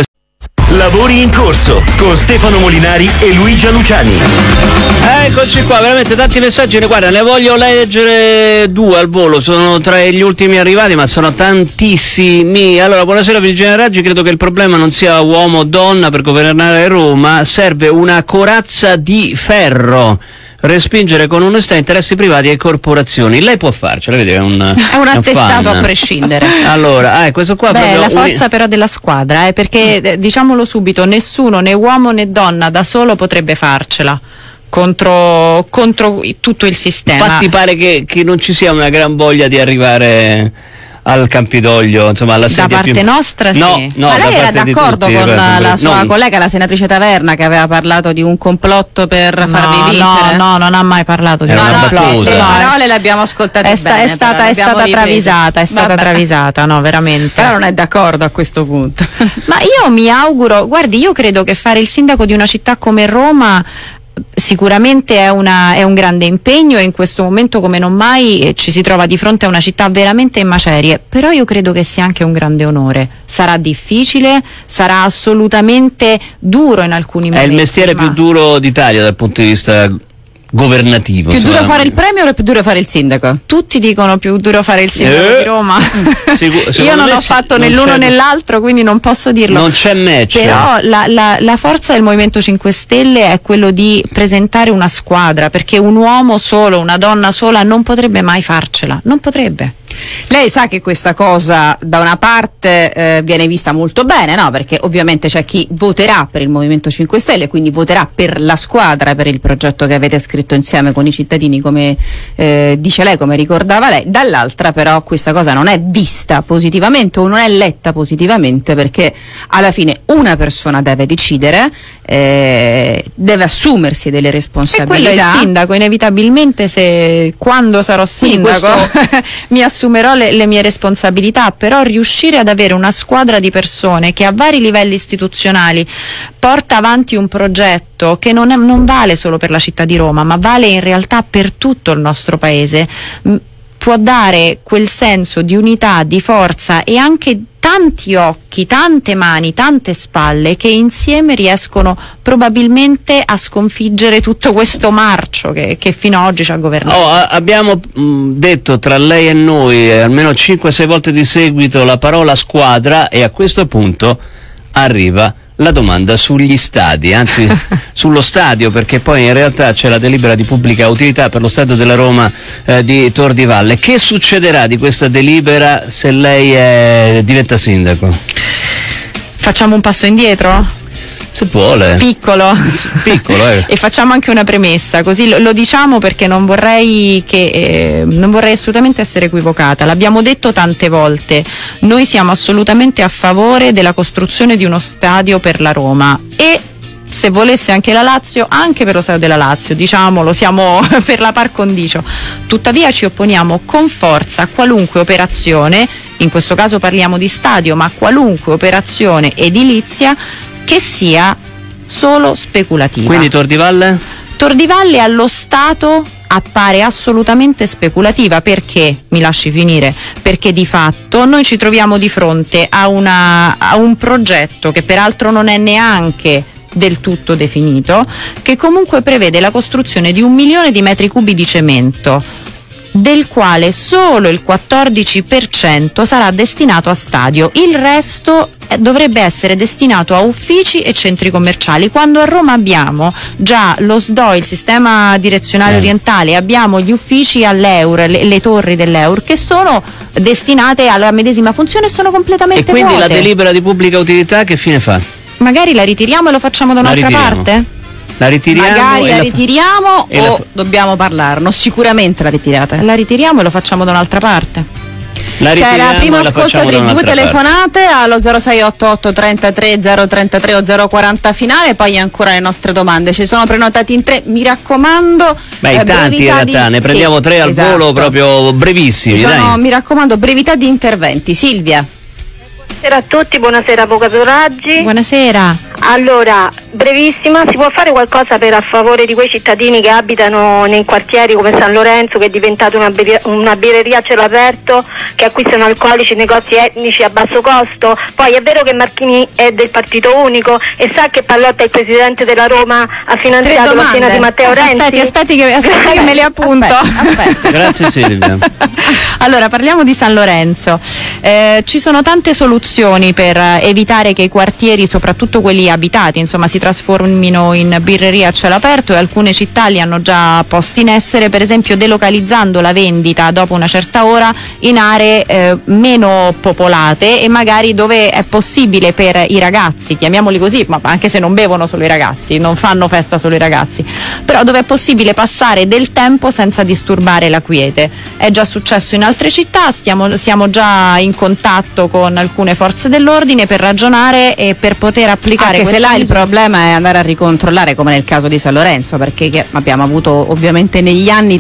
Lavori in corso con Stefano Molinari e Luigia Luciani. Eccoci qua, veramente tanti messaggi, guarda, ne voglio leggere due al volo, sono tra gli ultimi arrivati, ma sono tantissimi. Allora, buonasera Virginia Raggi, credo che il problema non sia uomo o donna per governare Roma, serve una corazza di ferro. Respingere con onestà interessi privati e corporazioni. Lei può farcela, vedi, è un attestato a prescindere. Allora, questo qua è la forza però della squadra, perché diciamolo subito, nessuno, né uomo né donna, da solo potrebbe farcela contro tutto il sistema. Infatti pare che non ci sia una gran voglia di arrivare al Campidoglio, insomma, alla sedia da parte nostra, sì. No, ma lei era d'accordo con la sua collega, la senatrice Taverna, che aveva parlato di un complotto per farvi vincere? No, non ha mai parlato di un complotto. Le parole le abbiamo ascoltate bene. È stata travisata, no, veramente. Però non è d'accordo a questo punto. Ma io mi auguro, guardi, io credo che fare il sindaco di una città come Roma sicuramente è un grande impegno, e in questo momento come non mai ci si trova di fronte a una città veramente in macerie, però io credo che sia anche un grande onore. Sarà difficile, sarà assolutamente duro in alcuni momenti. È il mestiere più duro d'Italia dal punto di vista governativo. Più duro fare il premio o più duro fare il sindaco? Tutti dicono più duro fare il sindaco di Roma. Io non ho fatto né l'uno né l'altro, quindi non posso dirlo. Non c'è match. Però la forza del Movimento 5 Stelle è quello di presentare una squadra, perché un uomo solo, una donna sola non potrebbe mai farcela, non potrebbe. Lei sa che questa cosa da una parte viene vista molto bene, no? Perché ovviamente c'è chi voterà per il Movimento 5 Stelle, quindi voterà per la squadra, per il progetto che avete scritto sottoscritto insieme con i cittadini, come dice lei, come ricordava lei. Dall'altra però questa cosa non è vista positivamente o non è letta positivamente, perché alla fine una persona deve decidere, deve assumersi delle responsabilità. E quello è il sindaco, inevitabilmente, se quando sarò sindaco mi assumerò le mie responsabilità, però riuscire ad avere una squadra di persone che a vari livelli istituzionali porta avanti un progetto che non vale solo per la città di Roma, ma vale in realtà per tutto il nostro paese, può dare quel senso di unità, di forza e anche tanti occhi, tante mani, tante spalle che insieme riescono probabilmente a sconfiggere tutto questo marcio che fino ad oggi ci ha governato. Abbiamo detto tra lei e noi almeno 5-6 volte di seguito la parola squadra, e a questo punto arriva la domanda sugli stadi, anzi sullo stadio, perché poi in realtà c'è la delibera di pubblica utilità per lo stadio della Roma di Tor di Valle. Che succederà di questa delibera se lei diventa sindaco? Facciamo un passo indietro? Se vuole. Piccolo. E facciamo anche una premessa, così lo diciamo perché non vorrei assolutamente essere equivocata. L'abbiamo detto tante volte, noi siamo assolutamente a favore della costruzione di uno stadio per la Roma, e se volesse anche la Lazio, anche per lo stadio della Lazio, diciamolo, siamo per la par condicio. Tuttavia ci opponiamo con forza a qualunque operazione, in questo caso parliamo di stadio, ma qualunque operazione edilizia che sia solo speculativa. Quindi Tor di Valle? Tor di Valle allo Stato appare assolutamente speculativa. Perché? Mi lasci finire. Perché di fatto noi ci troviamo di fronte a un progetto che peraltro non è neanche del tutto definito, che comunque prevede la costruzione di 1 milione di metri cubi di cemento, del quale solo il 14% sarà destinato a stadio, il resto dovrebbe essere destinato a uffici e centri commerciali, quando a Roma abbiamo già lo SDO, il sistema direzionale orientale, abbiamo gli uffici all'Eur, le torri dell'Eur, che sono destinate alla medesima funzione e sono completamente vuote. E quindi la delibera di pubblica utilità che fine fa? Magari la ritiriamo e lo facciamo da un'altra parte? La ritiriamo? Magari la ritiriamo o dobbiamo parlarne? Sicuramente la ritirate. La ritiriamo e lo facciamo da un'altra parte. C'è la prima ascoltatrice, 2 telefonate allo 0688 33 033 o 040 finale, poi ancora le nostre domande. Ci sono prenotati in 3, mi raccomando. Tanti in realtà, ne prendiamo 3 al volo, proprio brevissimi. Dai. Mi raccomando, brevità di interventi. Silvia. Buonasera a tutti, buonasera Avvocato Raggi. Buonasera. Allora, brevissima, si può fare qualcosa a favore di quei cittadini che abitano nei quartieri come San Lorenzo, che è diventato una birreria a cielo aperto, che acquistano alcolici, negozi etnici a basso costo? Poi è vero che Marchini è del partito unico e sa che Pallotta, il presidente della Roma, ha finanziato la cena di Matteo Renzi? Aspetti che me le appunto. Aspetta. Grazie Silvia. Allora, parliamo di San Lorenzo. Ci sono tante soluzioni per evitare che i quartieri, soprattutto quelli abitati, insomma, si trasformino in birreria a cielo aperto, e alcune città li hanno già posti in essere, per esempio delocalizzando la vendita dopo una certa ora in aree meno popolate e magari dove è possibile per i ragazzi, chiamiamoli così, ma anche se non bevono solo i ragazzi, non fanno festa solo i ragazzi, però dove è possibile passare del tempo senza disturbare la quiete. È già successo in altre città, siamo già in contatto con alcune forze dell'ordine per ragionare e per poter applicare. Anche se là il problema è andare a ricontrollare, come nel caso di San Lorenzo, perché abbiamo avuto ovviamente negli anni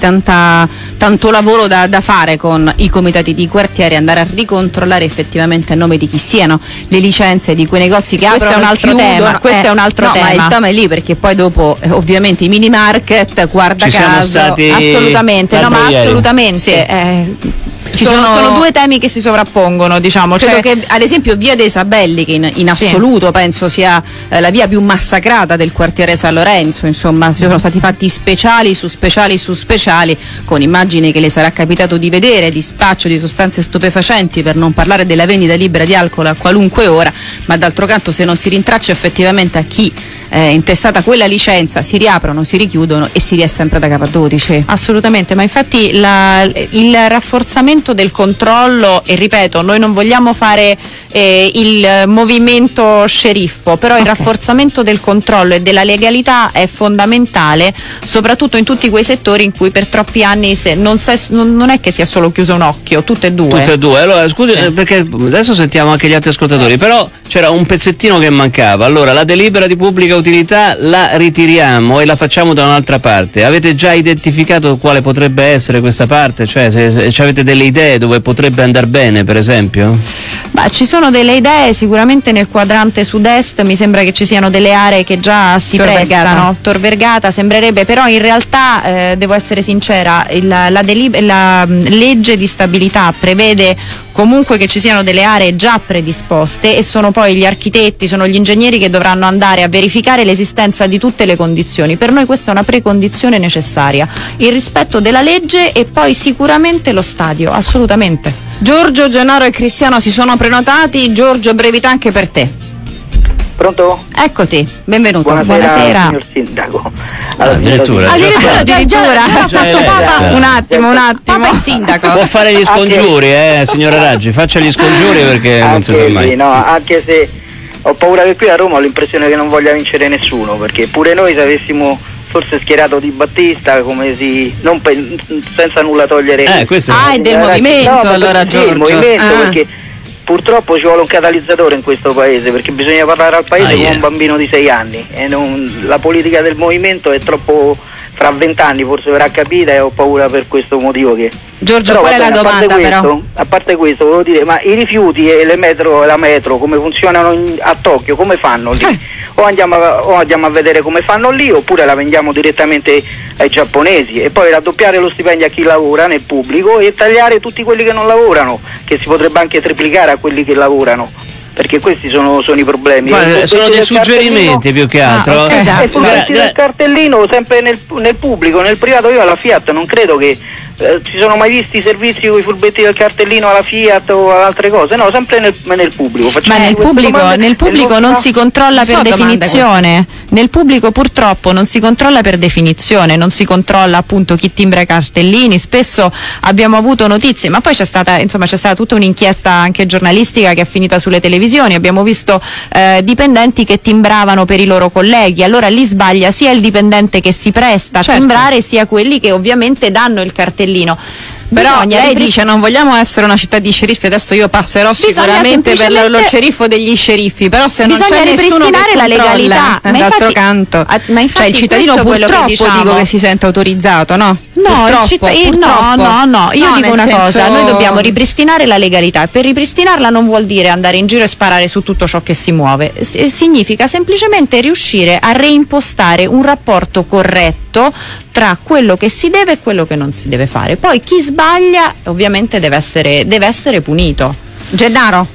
tanto lavoro da fare con i comitati di quartiere, andare a ricontrollare effettivamente a nome di chi siano le licenze di quei negozi che aprono e chiudono. Questo è un altro tema. Ma il tema è lì, perché poi dopo ovviamente i mini market, guarda ci caso, siamo stati assolutamente, no, ma assolutamente. Sì. Sono 2 temi che si sovrappongono, diciamo. Credo che ad esempio via dei Sabelli, che in assoluto penso sia la via più massacrata del quartiere San Lorenzo, insomma, sono stati fatti speciali su speciali su speciali, con immagini che le sarà capitato di vedere, di spaccio di sostanze stupefacenti, per non parlare della vendita libera di alcol a qualunque ora, ma d'altro canto se non si rintraccia effettivamente a chi è intestata quella licenza, si riaprono, si richiudono e si è sempre da capo a 12. Assolutamente, ma infatti il rafforzamento rafforzamento del controllo, e ripeto, noi non vogliamo fare il movimento sceriffo, però il rafforzamento del controllo e della legalità è fondamentale, soprattutto in tutti quei settori in cui per troppi anni non è che sia solo chiuso un occhio, tutte e due. Tutte e due. Allora scusi, perché adesso sentiamo anche gli altri ascoltatori, però c'era un pezzettino che mancava. Allora, la delibera di pubblica utilità la ritiriamo e la facciamo da un'altra parte. Avete già identificato quale potrebbe essere questa parte? Cioè, se avete delle idee dove potrebbe andare bene, per esempio? Beh, ci sono delle idee, sicuramente nel quadrante sud-est mi sembra che ci siano delle aree che già si prestano. Tor Vergata sembrerebbe, però in realtà devo essere sincera, la legge di stabilità prevede comunque che ci siano delle aree già predisposte, e sono poi gli architetti, sono gli ingegneri che dovranno andare a verificare l'esistenza di tutte le condizioni. Per noi questa è una precondizione necessaria, il rispetto della legge e poi sicuramente lo stadio, assolutamente. Giorgio, Gennaro e Cristiano si sono prenotati. Giorgio, brevità anche per te. Pronto? Eccoti, benvenuto. Buonasera. Signor Sindaco. Addirittura. Un attimo. Papa il sindaco. Può fare gli scongiuri, signora Raggi, faccia gli scongiuri perché non si sa mai. No, anche se ho paura che qui a Roma ho l'impressione che non voglia vincere nessuno, perché pure noi se avessimo forse schierato Di Battista, senza nulla togliere. Questo è del movimento, allora Giorgio. Il movimento, perché purtroppo ci vuole un catalizzatore in questo paese, perché bisogna parlare al paese come un bambino di 6 anni e la politica del movimento è troppo, fra 20 anni forse verrà capita, e ho paura per questo motivo che... Giorgio, qual è la domanda però? A parte questo, volevo dire, ma i rifiuti e la metro come funzionano a Tokyo, come fanno lì? O andiamo a vedere come fanno lì, oppure la vendiamo direttamente ai giapponesi, e poi raddoppiare lo stipendio a chi lavora nel pubblico e tagliare tutti quelli che non lavorano, che si potrebbe anche triplicare a quelli che lavorano, perché questi sono i problemi. Sono dei suggerimenti più che altro. Esatto. Il cartellino sempre nel pubblico, nel privato. Io alla Fiat non credo che si sono mai visti i servizi con i furbetti del cartellino alla Fiat o ad altre cose, no, sempre nel pubblico. Ma nel pubblico non si controlla per definizione. Nel pubblico purtroppo non si controlla per definizione, non si controlla appunto chi timbra i cartellini. Spesso abbiamo avuto notizie, ma poi c'è stata tutta un'inchiesta anche giornalistica che è finita sulle televisioni. Abbiamo visto dipendenti che timbravano per i loro colleghi. Allora lì sbaglia sia il dipendente che si presta a timbrare, sia quelli che ovviamente danno il cartellino. Però lei dice non vogliamo essere una città di sceriffi, adesso io passerò sicuramente per lo sceriffo degli sceriffi, però se non c'è nessuno che la legalità, d'altro canto, cioè il cittadino purtroppo dico che si sente autorizzato, no? No, io dico una cosa, noi dobbiamo ripristinare la legalità, e per ripristinarla non vuol dire andare in giro e sparare su tutto ciò che si muove, significa semplicemente riuscire a reimpostare un rapporto corretto tra quello che si deve e quello che non si deve fare. Poi chi sbaglia ovviamente deve essere punito. Gennaro,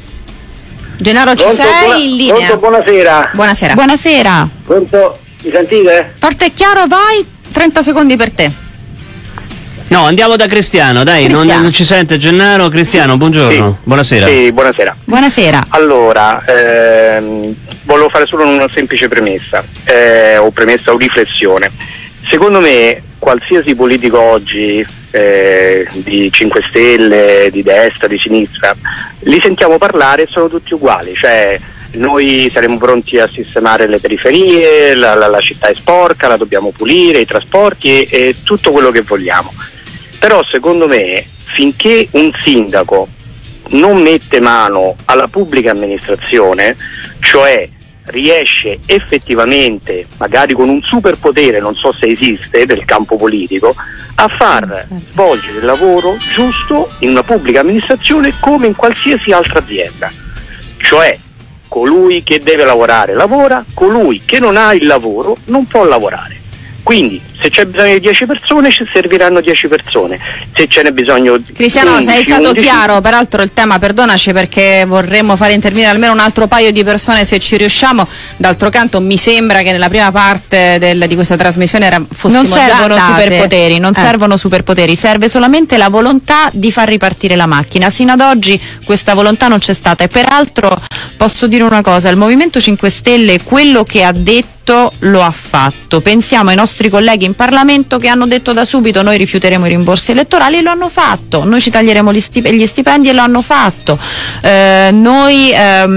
ci sei in linea? Buonasera. Pronto? Mi sentite? Forte e chiaro, vai, 30 secondi per te. No, andiamo da Cristiano, dai. Non ci sente Gennaro. Cristiano, buongiorno. Sì. Buonasera. Sì, buonasera. Buonasera. Allora, volevo fare solo una semplice premessa o riflessione. Secondo me qualsiasi politico oggi di 5 Stelle, di destra, di sinistra, li sentiamo parlare e sono tutti uguali, cioè noi saremo pronti a sistemare le periferie, la città è sporca, la dobbiamo pulire, i trasporti e tutto quello che vogliamo. Però secondo me finché un sindaco non mette mano alla pubblica amministrazione, cioè riesce effettivamente, magari con un superpotere, non so se esiste, del campo politico, a far svolgere il lavoro giusto in una pubblica amministrazione come in qualsiasi altra azienda. Cioè, colui che deve lavorare lavora, colui che non ha il lavoro non può lavorare. Quindi se c'è bisogno di 10 persone ci serviranno 10 persone, se ce n'è bisogno di Cristiano 11, sei stato 11. chiaro, peraltro il tema, perdonaci perché vorremmo fare intervenire almeno un altro paio di persone se ci riusciamo. D'altro canto mi sembra che nella prima parte di questa trasmissione fossimo non servono già superpoteri, servono superpoteri, serve solamente la volontà di far ripartire la macchina. Sino ad oggi questa volontà non c'è stata, e peraltro posso dire una cosa, il Movimento 5 Stelle quello che ha detto lo ha fatto. Pensiamo ai nostri colleghi in in Parlamento che hanno detto da subito noi rifiuteremo i rimborsi elettorali e lo hanno fatto, noi ci taglieremo gli stipendi e lo hanno fatto, noi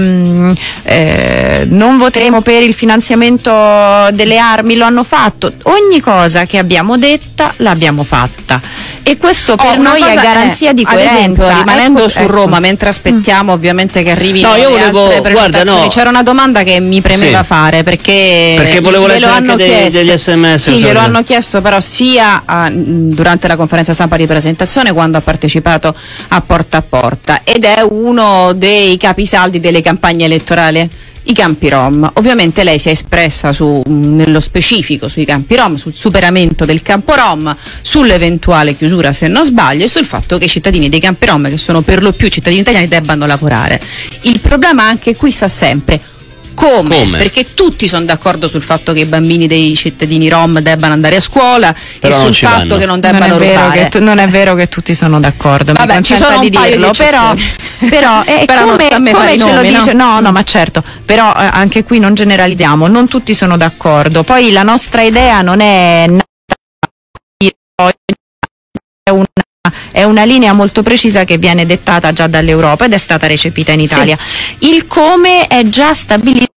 non voteremo per il finanziamento delle armi, lo hanno fatto, ogni cosa che abbiamo detta l'abbiamo fatta e questo per noi è garanzia di coerenza. Ad esempio, rimanendo su Roma, mentre aspettiamo ovviamente che arrivino io volevo, altre prenotazioni, c'era una domanda che mi premeva fare perché volevo leggere anche degli SMS. Sì, glielo hanno chiesto però sia durante la conferenza stampa di presentazione quando ha partecipato a Porta, ed è uno dei capisaldi delle campagne elettorali, i campi rom. Ovviamente lei si è espressa nello specifico sui campi rom, sul superamento del campo rom, sull'eventuale chiusura se non sbaglio e sul fatto che i cittadini dei campi rom, che sono per lo più cittadini italiani, debbano lavorare. Il problema anche qui sta sempre come? Perché tutti sono d'accordo sul fatto che i bambini dei cittadini rom debbano andare a scuola però e sul fatto che non debbano rubare. Non è vero che tutti sono d'accordo, vabbè, ci sono di dirlo, però come ce lo dice, no, ma certo, però anche qui non generalizziamo, non tutti sono d'accordo. Poi la nostra idea non è è una linea molto precisa che viene dettata già dall'Europa ed è stata recepita in Italia. Sì. Il come è già stabilito,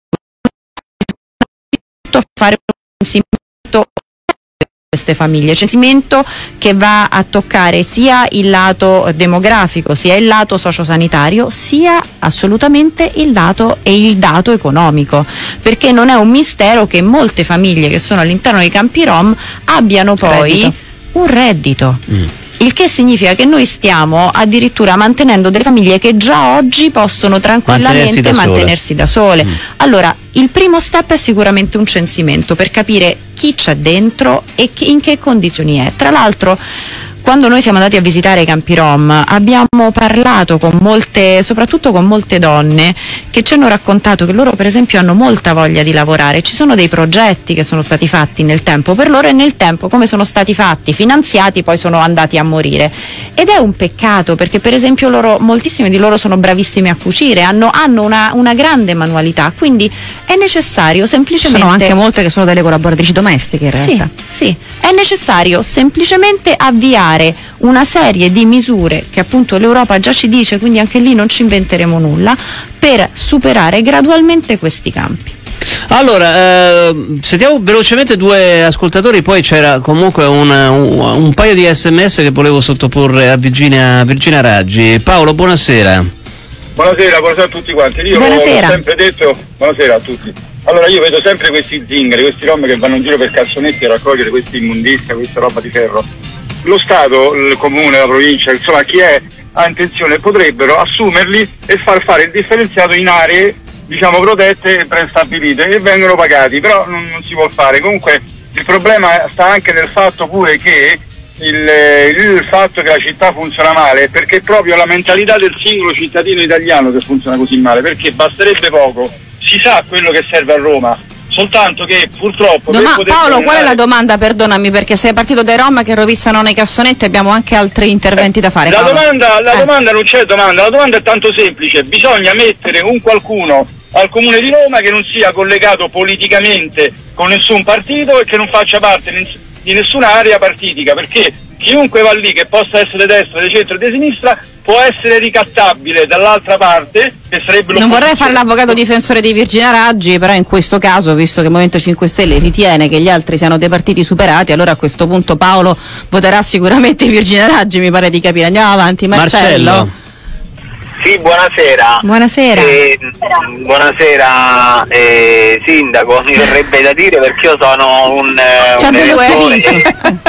fare un censimento queste famiglie, censimento che va a toccare sia il lato demografico, sia il lato sociosanitario, sia assolutamente il dato economico, perché non è un mistero che molte famiglie che sono all'interno dei campi rom abbiano poi un reddito. Il che significa che noi stiamo addirittura mantenendo delle famiglie che già oggi possono tranquillamente mantenersi da sole. Allora, il primo step è sicuramente un censimento per capire chi c'è dentro e in che condizioni è. Tra l'altro, quando noi siamo andati a visitare i campi rom abbiamo parlato con soprattutto con molte donne che ci hanno raccontato che loro per esempio hanno molta voglia di lavorare, ci sono dei progetti che sono stati fatti nel tempo per loro e nel tempo come sono stati fatti, finanziati, poi sono andati a morire ed è un peccato perché per esempio moltissime di loro sono bravissime a cucire, hanno una grande manualità, quindi è necessario semplicemente... Sono anche molte che sono delle collaboratrici domestiche in realtà. Sì, è necessario semplicemente avviare una serie di misure che appunto l'Europa già ci dice, quindi anche lì non ci inventeremo nulla, per superare gradualmente questi campi. Allora, sentiamo velocemente due ascoltatori, poi c'era comunque un paio di SMS che volevo sottoporre a Virginia Raggi. Paolo, buonasera. Buonasera a tutti quanti. Io ho sempre detto, buonasera a tutti. Allora io vedo sempre questi zingari, questi rom che vanno in giro per cassonetti a raccogliere questa immondizia, questa roba di ferro. Lo Stato, il comune, la provincia, insomma chi ha intenzione potrebbero assumerli e far fare il differenziato in aree diciamo protette e prestabilite e vengono pagati, però non si può fare. Comunque il problema sta anche nel fatto pure che il fatto che la città funziona male è perché è proprio la mentalità del singolo cittadino italiano che funziona così male, perché basterebbe poco, si sa quello che serve a Roma. Soltanto che purtroppo Paolo, qual è la domanda? Perdonami, perché sei partito dai rom che rovistano nei cassonetti, abbiamo anche altri interventi da fare. La domanda non c'è domanda, la domanda è tanto semplice, bisogna mettere un qualcuno al Comune di Roma che non sia collegato politicamente con nessun partito e che non faccia parte di nessuna area partitica, perché chiunque va lì che possa essere di destra, di centro e di sinistra può essere ricattabile dall'altra parte, che sarebbe non vorrei fare l'avvocato difensore di Virginia Raggi, però in questo caso, visto che il Movimento 5 Stelle ritiene che gli altri siano dei partiti superati, allora a questo punto Paolo voterà sicuramente Virginia Raggi, mi pare di capire. Andiamo avanti, Marcello. Sì, buonasera. Buonasera. Buonasera Sindaco, mi verrebbe da dire perché io sono un elettore.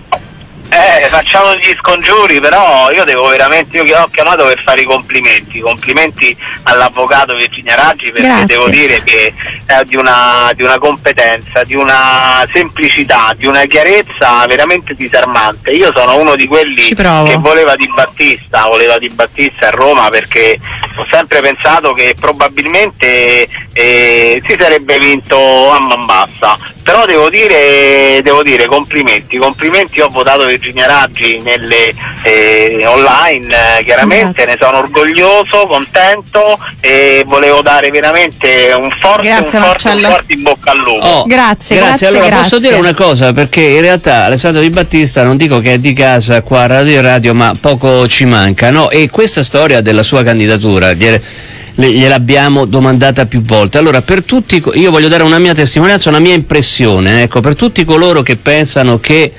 Facciamo gli scongiuri, però io ho chiamato per fare i complimenti all'avvocato Virginia Raggi, perché grazie. Devo dire che è di una competenza, di una semplicità, di una chiarezza veramente disarmante. Io sono uno di quelli che voleva Di Battista a Roma, perché ho sempre pensato che probabilmente si sarebbe vinto a man bassa, Però devo dire complimenti, ho votato Virginia Raggi nelle online, chiaramente. Grazie. Ne sono orgoglioso, contento e volevo dare veramente un forte in bocca al lupo. Grazie. Allora posso dire una cosa, perché in realtà Alessandro Di Battista non dico che è di casa qua a Radio, ma poco ci manca, no? E questa storia della sua candidatura gliel'abbiamo domandata più volte. Allora, per tutti, io voglio dare una mia testimonianza, una mia impressione, ecco, per tutti coloro che pensano che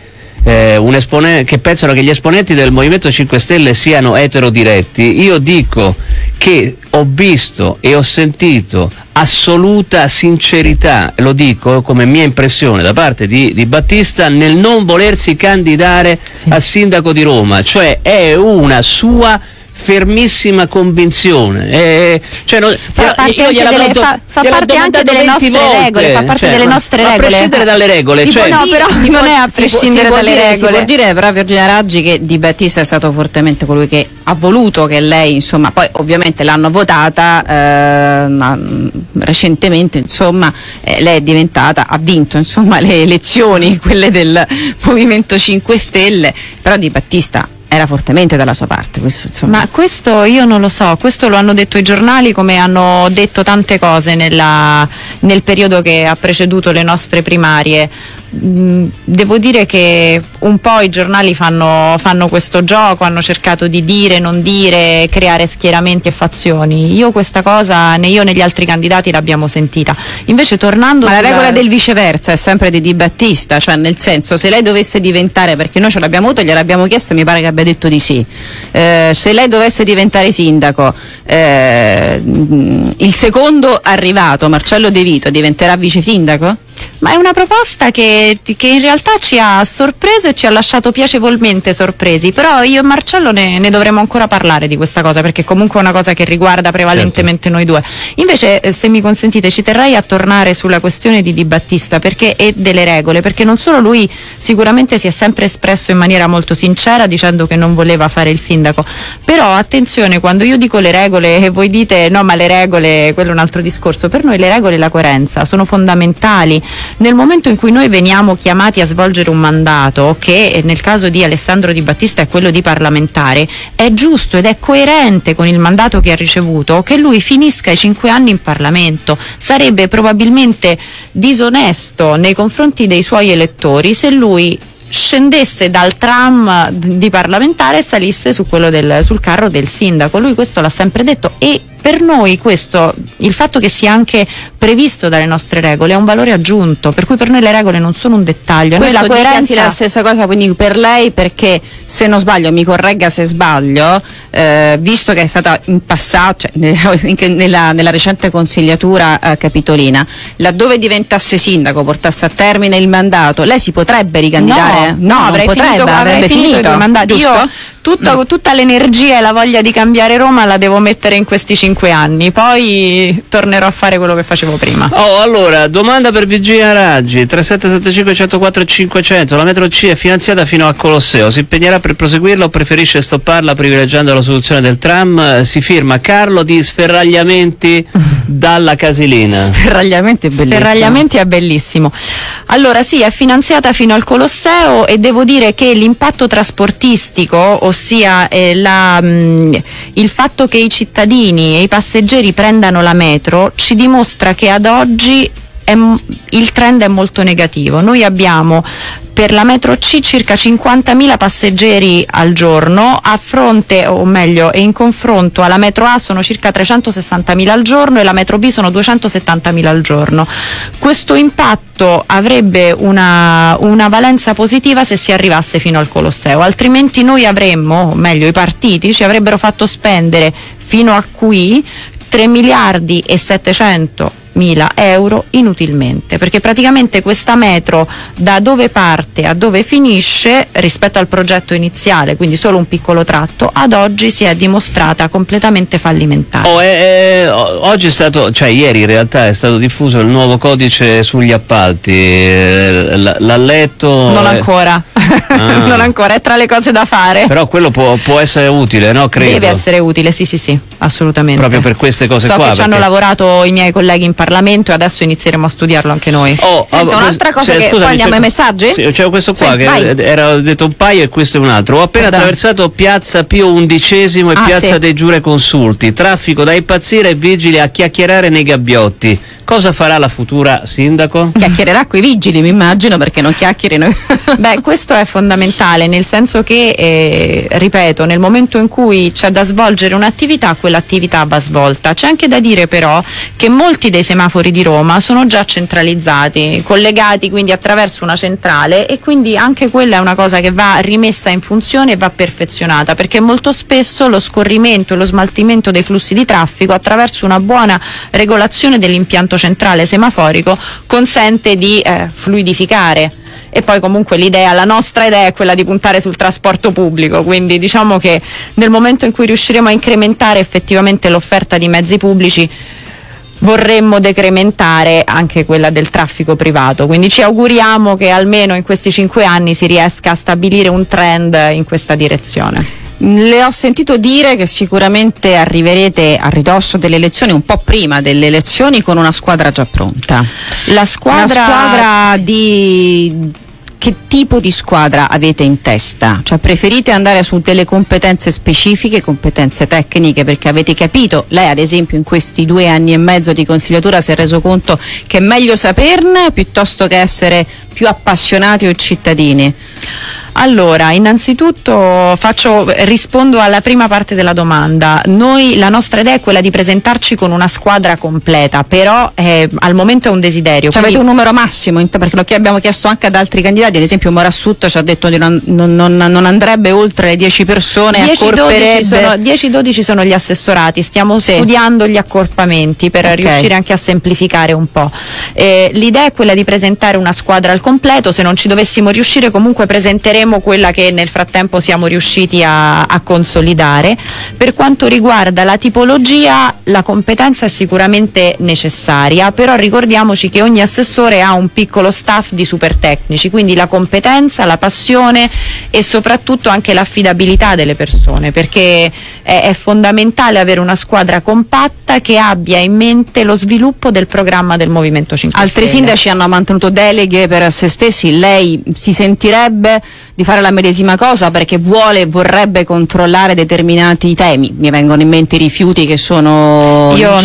gli esponenti del Movimento 5 Stelle siano eterodiretti, io dico che ho visto e ho sentito assoluta sincerità, lo dico come mia impressione, da parte di Battista nel non volersi candidare a sindaco di Roma, cioè è una sua fermissima convinzione, fa parte anche delle nostre regole, fa parte delle nostre regole, a prescindere dalle regole, non è a prescindere dalle regole. Si può dire però Virginia Raggi che Di Battista è stato fortemente colui che ha voluto che lei, insomma, poi ovviamente l'hanno votata ma recentemente, insomma, lei è diventata, ha vinto, insomma, le elezioni, quelle del Movimento 5 Stelle, però Di Battista era fortemente dalla sua parte. Ma questo io non lo so, questo lo hanno detto i giornali, come hanno detto tante cose nel periodo che ha preceduto le nostre primarie. Devo dire che un po' i giornali fanno questo gioco, hanno cercato di dire, non dire, creare schieramenti e fazioni. Io questa cosa né io né gli altri candidati l'abbiamo sentita. Invece tornando la regola del viceversa è sempre di Battista, cioè nel senso, se lei dovesse diventare, perché noi ce l'abbiamo avuto e gliel'abbiamo chiesto e mi pare che abbia detto di sì, se lei dovesse diventare sindaco, il secondo arrivato, Marcello De Vito, diventerà vice sindaco? Ma è una proposta che in realtà ci ha sorpreso e ci ha lasciato piacevolmente sorpresi, però io e Marcello ne dovremo ancora parlare di questa cosa, perché comunque è una cosa che riguarda prevalentemente noi due. Invece, se mi consentite, ci terrei a tornare sulla questione di Battista e delle regole, perché non solo lui sicuramente si è sempre espresso in maniera molto sincera dicendo che non voleva fare il sindaco, però attenzione, quando io dico le regole e voi dite no, ma le regole, quello è un altro discorso, per noi le regole e la coerenza sono fondamentali. Nel momento in cui noi veniamo chiamati a svolgere un mandato, che nel caso di Alessandro Di Battista è quello di parlamentare, è giusto ed è coerente con il mandato che ha ricevuto che lui finisca i 5 anni in Parlamento. Sarebbe probabilmente disonesto nei confronti dei suoi elettori se lui scendesse dal tram di parlamentare e salisse sul carro del sindaco. Lui questo l'ha sempre detto, e per noi questo, il fatto che sia anche previsto dalle nostre regole, è un valore aggiunto, per cui per noi le regole non sono un dettaglio. Questo noi la coerenza... la stessa cosa quindi per lei, perché se non sbaglio, mi corregga se sbaglio, visto che è stata in passato, cioè, nella recente consigliatura capitolina, laddove diventasse sindaco, portasse a termine il mandato, lei si potrebbe ricandidare? No, avrebbe finito i mandati. Io tutta l'energia e la voglia di cambiare Roma la devo mettere in questi 5 anni, poi tornerò a fare quello che facevo prima. Allora, domanda per Virginia Raggi, 3775 104 500, la metro C è finanziata fino al Colosseo, si impegnerà per proseguirla o preferisce stopparla privilegiando la soluzione del tram? Si firma Carlo di Sferragliamenti dalla Casilina. Sferragliamenti è bellissimo. Allora sì, è finanziata fino al Colosseo e devo dire che l'impatto trasportistico, ossia il fatto che i cittadini e i passeggeri prendano la metro, ci dimostra che ad oggi il trend è molto negativo. Noi abbiamo per la metro C circa 50.000 passeggeri al giorno, a fronte, o meglio, e in confronto alla metro A sono circa 360.000 al giorno e la metro B sono 270.000 al giorno. Questo impatto avrebbe una valenza positiva se si arrivasse fino al Colosseo, altrimenti noi avremmo, o meglio i partiti ci avrebbero fatto spendere fino a qui 3 miliardi e 700 mila euro inutilmente, perché praticamente questa metro da dove parte a dove finisce rispetto al progetto iniziale, quindi solo un piccolo tratto, ad oggi si è dimostrata completamente fallimentare. Oggi è stato, cioè ieri in realtà è stato diffuso il nuovo codice sugli appalti, l'ha letto? Non ancora. Non ancora, è tra le cose da fare. Però quello può essere utile, no? Credo. Deve essere utile, sì. assolutamente. Proprio per queste cose so qua. Che ci hanno lavorato i miei colleghi in Parlamento e adesso inizieremo a studiarlo anche noi. Senta, un'altra cosa che poi andiamo ai messaggi? Sì, c'è questo qua che era detto un paio e questo è un altro. Ho appena attraversato Piazza Pio XI e Piazza dei Giureconsulti, traffico da impazzire e vigili a chiacchierare nei gabbiotti. Cosa farà la futura sindaco? Chiacchiererà coi vigili, mi immagino, perché non chiacchierino. Beh, questo è fondamentale, nel senso che, ripeto, nel momento in cui c'è da svolgere un'attività, quell'attività va svolta. C'è anche da dire però che molti dei semafori di Roma sono già centralizzati, collegati quindi attraverso una centrale, e quindi anche quella è una cosa che va rimessa in funzione e va perfezionata, perché molto spesso lo scorrimento e lo smaltimento dei flussi di traffico attraverso una buona regolazione dell'impianto centrale semaforico consente di fluidificare. E poi comunque la nostra idea è quella di puntare sul trasporto pubblico, quindi diciamo che nel momento in cui riusciremo a incrementare effettivamente l'offerta di mezzi pubblici vorremmo decrementare anche quella del traffico privato, quindi ci auguriamo che almeno in questi 5 anni si riesca a stabilire un trend in questa direzione. Le ho sentito dire che sicuramente arriverete a ridosso delle elezioni, un po' prima delle elezioni, con una squadra già pronta. Una squadra di... Che tipo di squadra avete in testa? Cioè preferite andare su delle competenze specifiche, competenze tecniche, perché avete capito, lei ad esempio in questi 2 anni e mezzo di consigliatura si è reso conto che è meglio saperne piuttosto che essere più appassionati o cittadini? Allora, innanzitutto rispondo alla prima parte della domanda. La nostra idea è quella di presentarci con una squadra completa, però al momento è un desiderio. Cioè avete un numero massimo, perché lo che abbiamo chiesto anche ad altri candidati, ad esempio Morassut ci ha detto che non andrebbe oltre le 10 persone, 10-12 sono gli assessorati, stiamo studiando gli accorpamenti per riuscire anche a semplificare un po'. L'idea è quella di presentare una squadra al completo, se non ci dovessimo riuscire comunque presenteremo quella che nel frattempo siamo riusciti a consolidare. Per quanto riguarda la tipologia, la competenza è sicuramente necessaria, però ricordiamoci che ogni assessore ha un piccolo staff di super tecnici, quindi la competenza, la passione e soprattutto anche l'affidabilità delle persone, perché è fondamentale avere una squadra compatta che abbia in mente lo sviluppo del programma del Movimento 5 Stelle. Altri sindaci hanno mantenuto deleghe per se stessi, lei si sentirebbe di fare la medesima cosa perché vorrebbe controllare determinati temi? Mi vengono in mente i rifiuti che sono io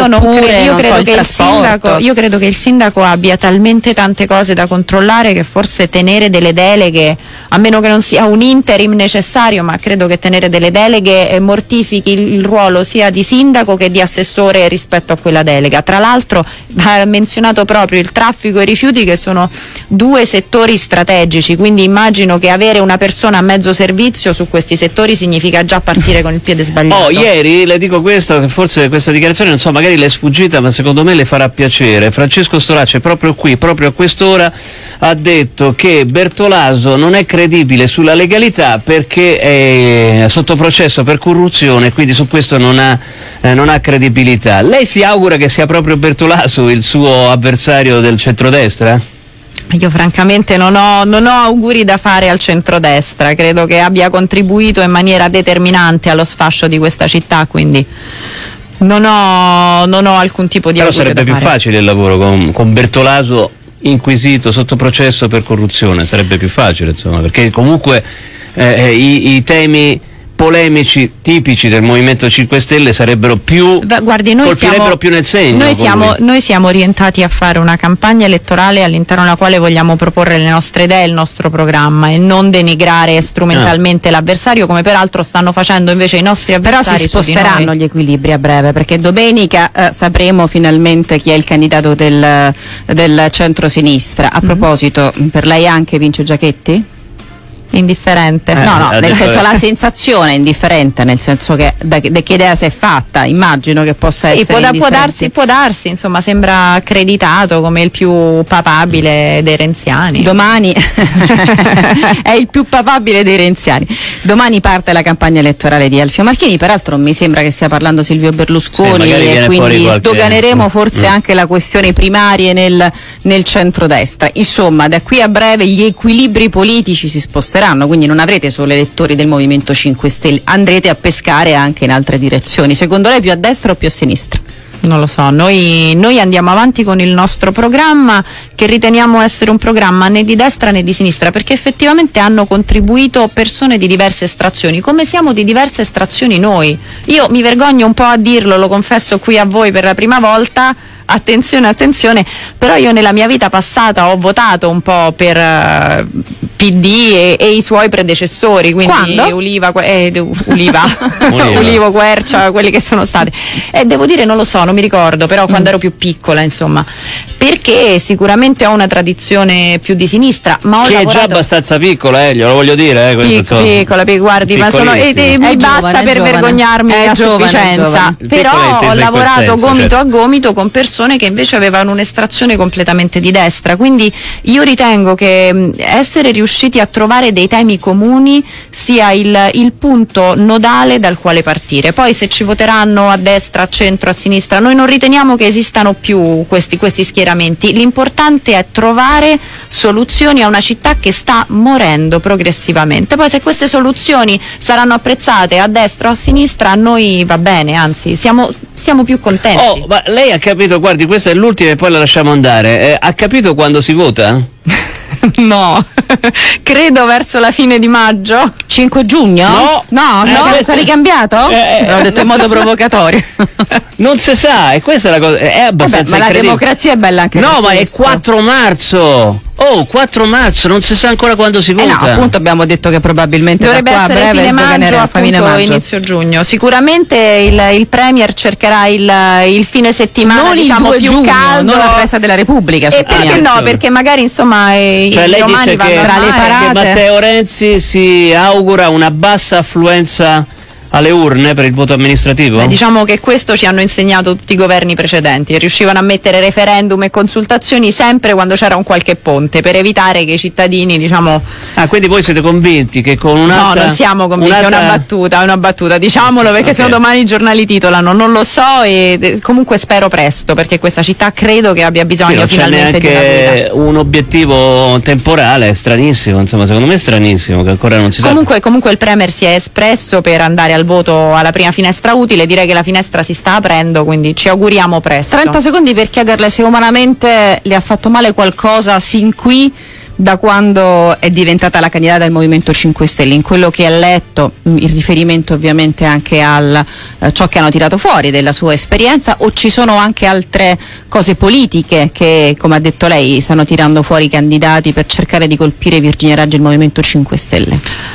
credo che il sindaco abbia talmente tante cose da controllare che forse tenere delle deleghe, a meno che non sia un interim necessario, ma credo che tenere delle deleghe mortifichi il ruolo sia di sindaco che di assessore rispetto a quella delega. Tra l'altro ha menzionato proprio il traffico e i rifiuti, che sono 2 settori strategici, quindi immagino che avere una persona a mezzo servizio su questi settori significa già partire con il piede sbagliato. Ieri le dico questo, che forse questa dichiarazione, non so, magari le è sfuggita, ma secondo me le farà piacere. Francesco Storace proprio qui, proprio a quest'ora, ha detto che Bertolaso non è credibile sulla legalità perché è sotto processo per corruzione, quindi su questo non ha credibilità. Lei si augura che sia proprio Bertolaso il suo avversario del centrodestra? Io francamente non ho auguri da fare al centrodestra, credo che abbia contribuito in maniera determinante allo sfascio di questa città, quindi non ho alcun tipo di augurio da fare. Però sarebbe più facile il lavoro con Bertolaso inquisito sotto processo per corruzione, sarebbe più facile, insomma, perché comunque i temi polemici tipici del Movimento 5 Stelle sarebbero colpirebbero più nel segno. Noi siamo orientati a fare una campagna elettorale all'interno della quale vogliamo proporre le nostre idee e il nostro programma e non denigrare strumentalmente l'avversario, come peraltro stanno facendo invece i nostri avversari. Però si sposteranno gli equilibri a breve, perché domenica sapremo finalmente chi è il candidato del centro-sinistra. A proposito, per lei anche vince Giachetti? Indifferente. Nel senso, la sensazione è indifferente, nel senso che che idea si è fatta? Immagino che possa essere può darsi, insomma, sembra accreditato come il più papabile dei renziani. Domani è il più papabile dei renziani. Domani parte la campagna elettorale di Alfio Marchini, peraltro non mi sembra che stia parlando Silvio Berlusconi, e quindi sdoganeremo forse anche la questione primarie nel centrodestra. Insomma, da qui a breve gli equilibri politici si sposteranno voteranno, quindi non avrete solo elettori del Movimento 5 Stelle, andrete a pescare anche in altre direzioni. Secondo lei più a destra o più a sinistra? Non lo so, noi andiamo avanti con il nostro programma, che riteniamo essere un programma né di destra né di sinistra, perché effettivamente hanno contribuito persone di diverse estrazioni, come siamo di diverse estrazioni noi. Io mi vergogno un po' a dirlo, lo confesso qui a voi per la prima volta. Attenzione, però io nella mia vita passata ho votato un po' per PD e i suoi predecessori, quindi Quando? Ulivo, Quercia, quelli che sono stati. E devo dire, non lo so, non mi ricordo, però quando ero più piccola, insomma, perché sicuramente ho una tradizione più di sinistra, ma ho che lavorato... è già abbastanza piccola, glielo voglio dire. Piccola, guardi, ma sono, mi basta per vergognarmi a sufficienza. Però ho lavorato gomito a gomito con persone che invece avevano un'estrazione completamente di destra, quindi io ritengo che essere riusciti a trovare dei temi comuni sia il punto nodale dal quale partire. Poi se ci voteranno a destra, a centro, a sinistra, noi non riteniamo che esistano più questi schieramenti. L'importante è trovare soluzioni a una città che sta morendo progressivamente. Poi se queste soluzioni saranno apprezzate a destra o a sinistra, a noi va bene, anzi siamo più contenti. Oh, ma lei ha capito, guardi, questa è l'ultima e poi la lasciamo andare. Ha capito quando si vota? No, credo verso la fine di maggio. 5 giugno? No, è ricambiato? L'ho detto in modo provocatorio. Non si sa, e questa è la cosa, è abbastanza ma la democrazia è bella anche no, ma questo. È 4 marzo. 4 marzo, non si sa ancora quando si vota. No, appunto abbiamo detto che probabilmente dovrebbe da qua essere a breve fine maggio, inizio giugno. Sicuramente il Premier cercherà il fine settimana, non diciamo, il 2 più giugno, caldo, non la festa della Repubblica. E perché no? Perché magari insomma cioè i lei romani dice vanno che al mare. le parate. Che Matteo Renzi si augura una bassa affluenza alle urne per il voto amministrativo? Beh, diciamo che questo ci hanno insegnato tutti i governi precedenti, riuscivano a mettere referendum e consultazioni sempre quando c'era un qualche ponte, per evitare che i cittadini, diciamo... quindi voi siete convinti che con un'altra... No, non siamo convinti, è una battuta, diciamolo, perché se no domani i giornali titolano, non lo so, e comunque spero presto, perché questa città credo che abbia bisogno finalmente di una guida. Un obiettivo temporale, stranissimo, insomma, secondo me è stranissimo, che ancora non si sa. Comunque il Premier si è espresso per andare al voto alla prima finestra utile, direi che la finestra si sta aprendo, quindi ci auguriamo presto. 30 secondi per chiederle se umanamente le ha fatto male qualcosa sin qui da quando è diventata la candidata del Movimento 5 Stelle, in quello che ha letto, in riferimento ovviamente anche a ciò che hanno tirato fuori della sua esperienza, o ci sono anche altre cose politiche che, come ha detto lei, stanno tirando fuori i candidati per cercare di colpire Virginia Raggi e il Movimento 5 Stelle?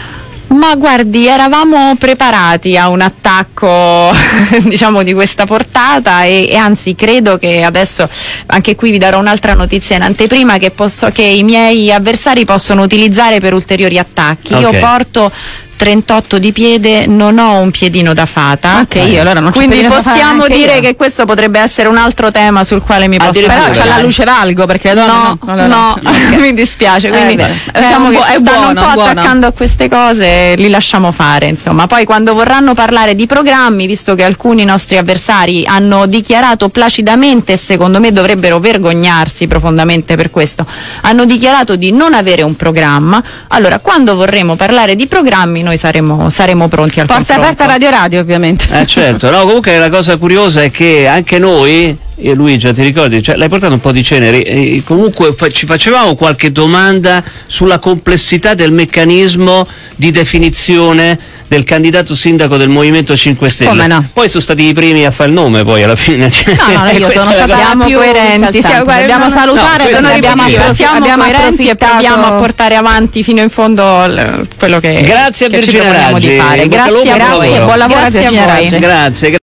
Ma guardi, eravamo preparati a un attacco diciamo di questa portata e anzi credo che adesso, anche qui vi darò un'altra notizia in anteprima, che i miei avversari possono utilizzare per ulteriori attacchi. Okay. Io porto 38 di piede, non ho un piedino da fata. Ok, io allora non quindi possiamo dire che questo potrebbe essere un altro tema sul quale mi posso... Però c'è la luce d'algo, perché le donne no, mi dispiace, quindi diciamo che stanno un po' attaccando a queste cose, li lasciamo fare, insomma. Poi quando vorranno parlare di programmi, visto che alcuni nostri avversari hanno dichiarato placidamente, e secondo me dovrebbero vergognarsi profondamente per questo, hanno dichiarato di non avere un programma, allora quando vorremo parlare di programmi noi saremo pronti al porta confronto. aperta Radio ovviamente. Certo, no, comunque la cosa curiosa è che anche noi, Luigia, ti ricordi, l'hai portato un po' di ceneri, comunque ci facevamo qualche domanda sulla complessità del meccanismo di definizione del candidato sindaco del Movimento 5 Stelle. Come no? Poi sono stati i primi a fare il nome poi alla fine. No, io sono stata più coerenti. Dobbiamo salutare, abbiamo coerenti e proviamo a portare avanti fino in fondo quello che Grazie a Virginia Raggi. di fare. Grazie a voi. Buon lavoro a Virginia Raggi. Grazie.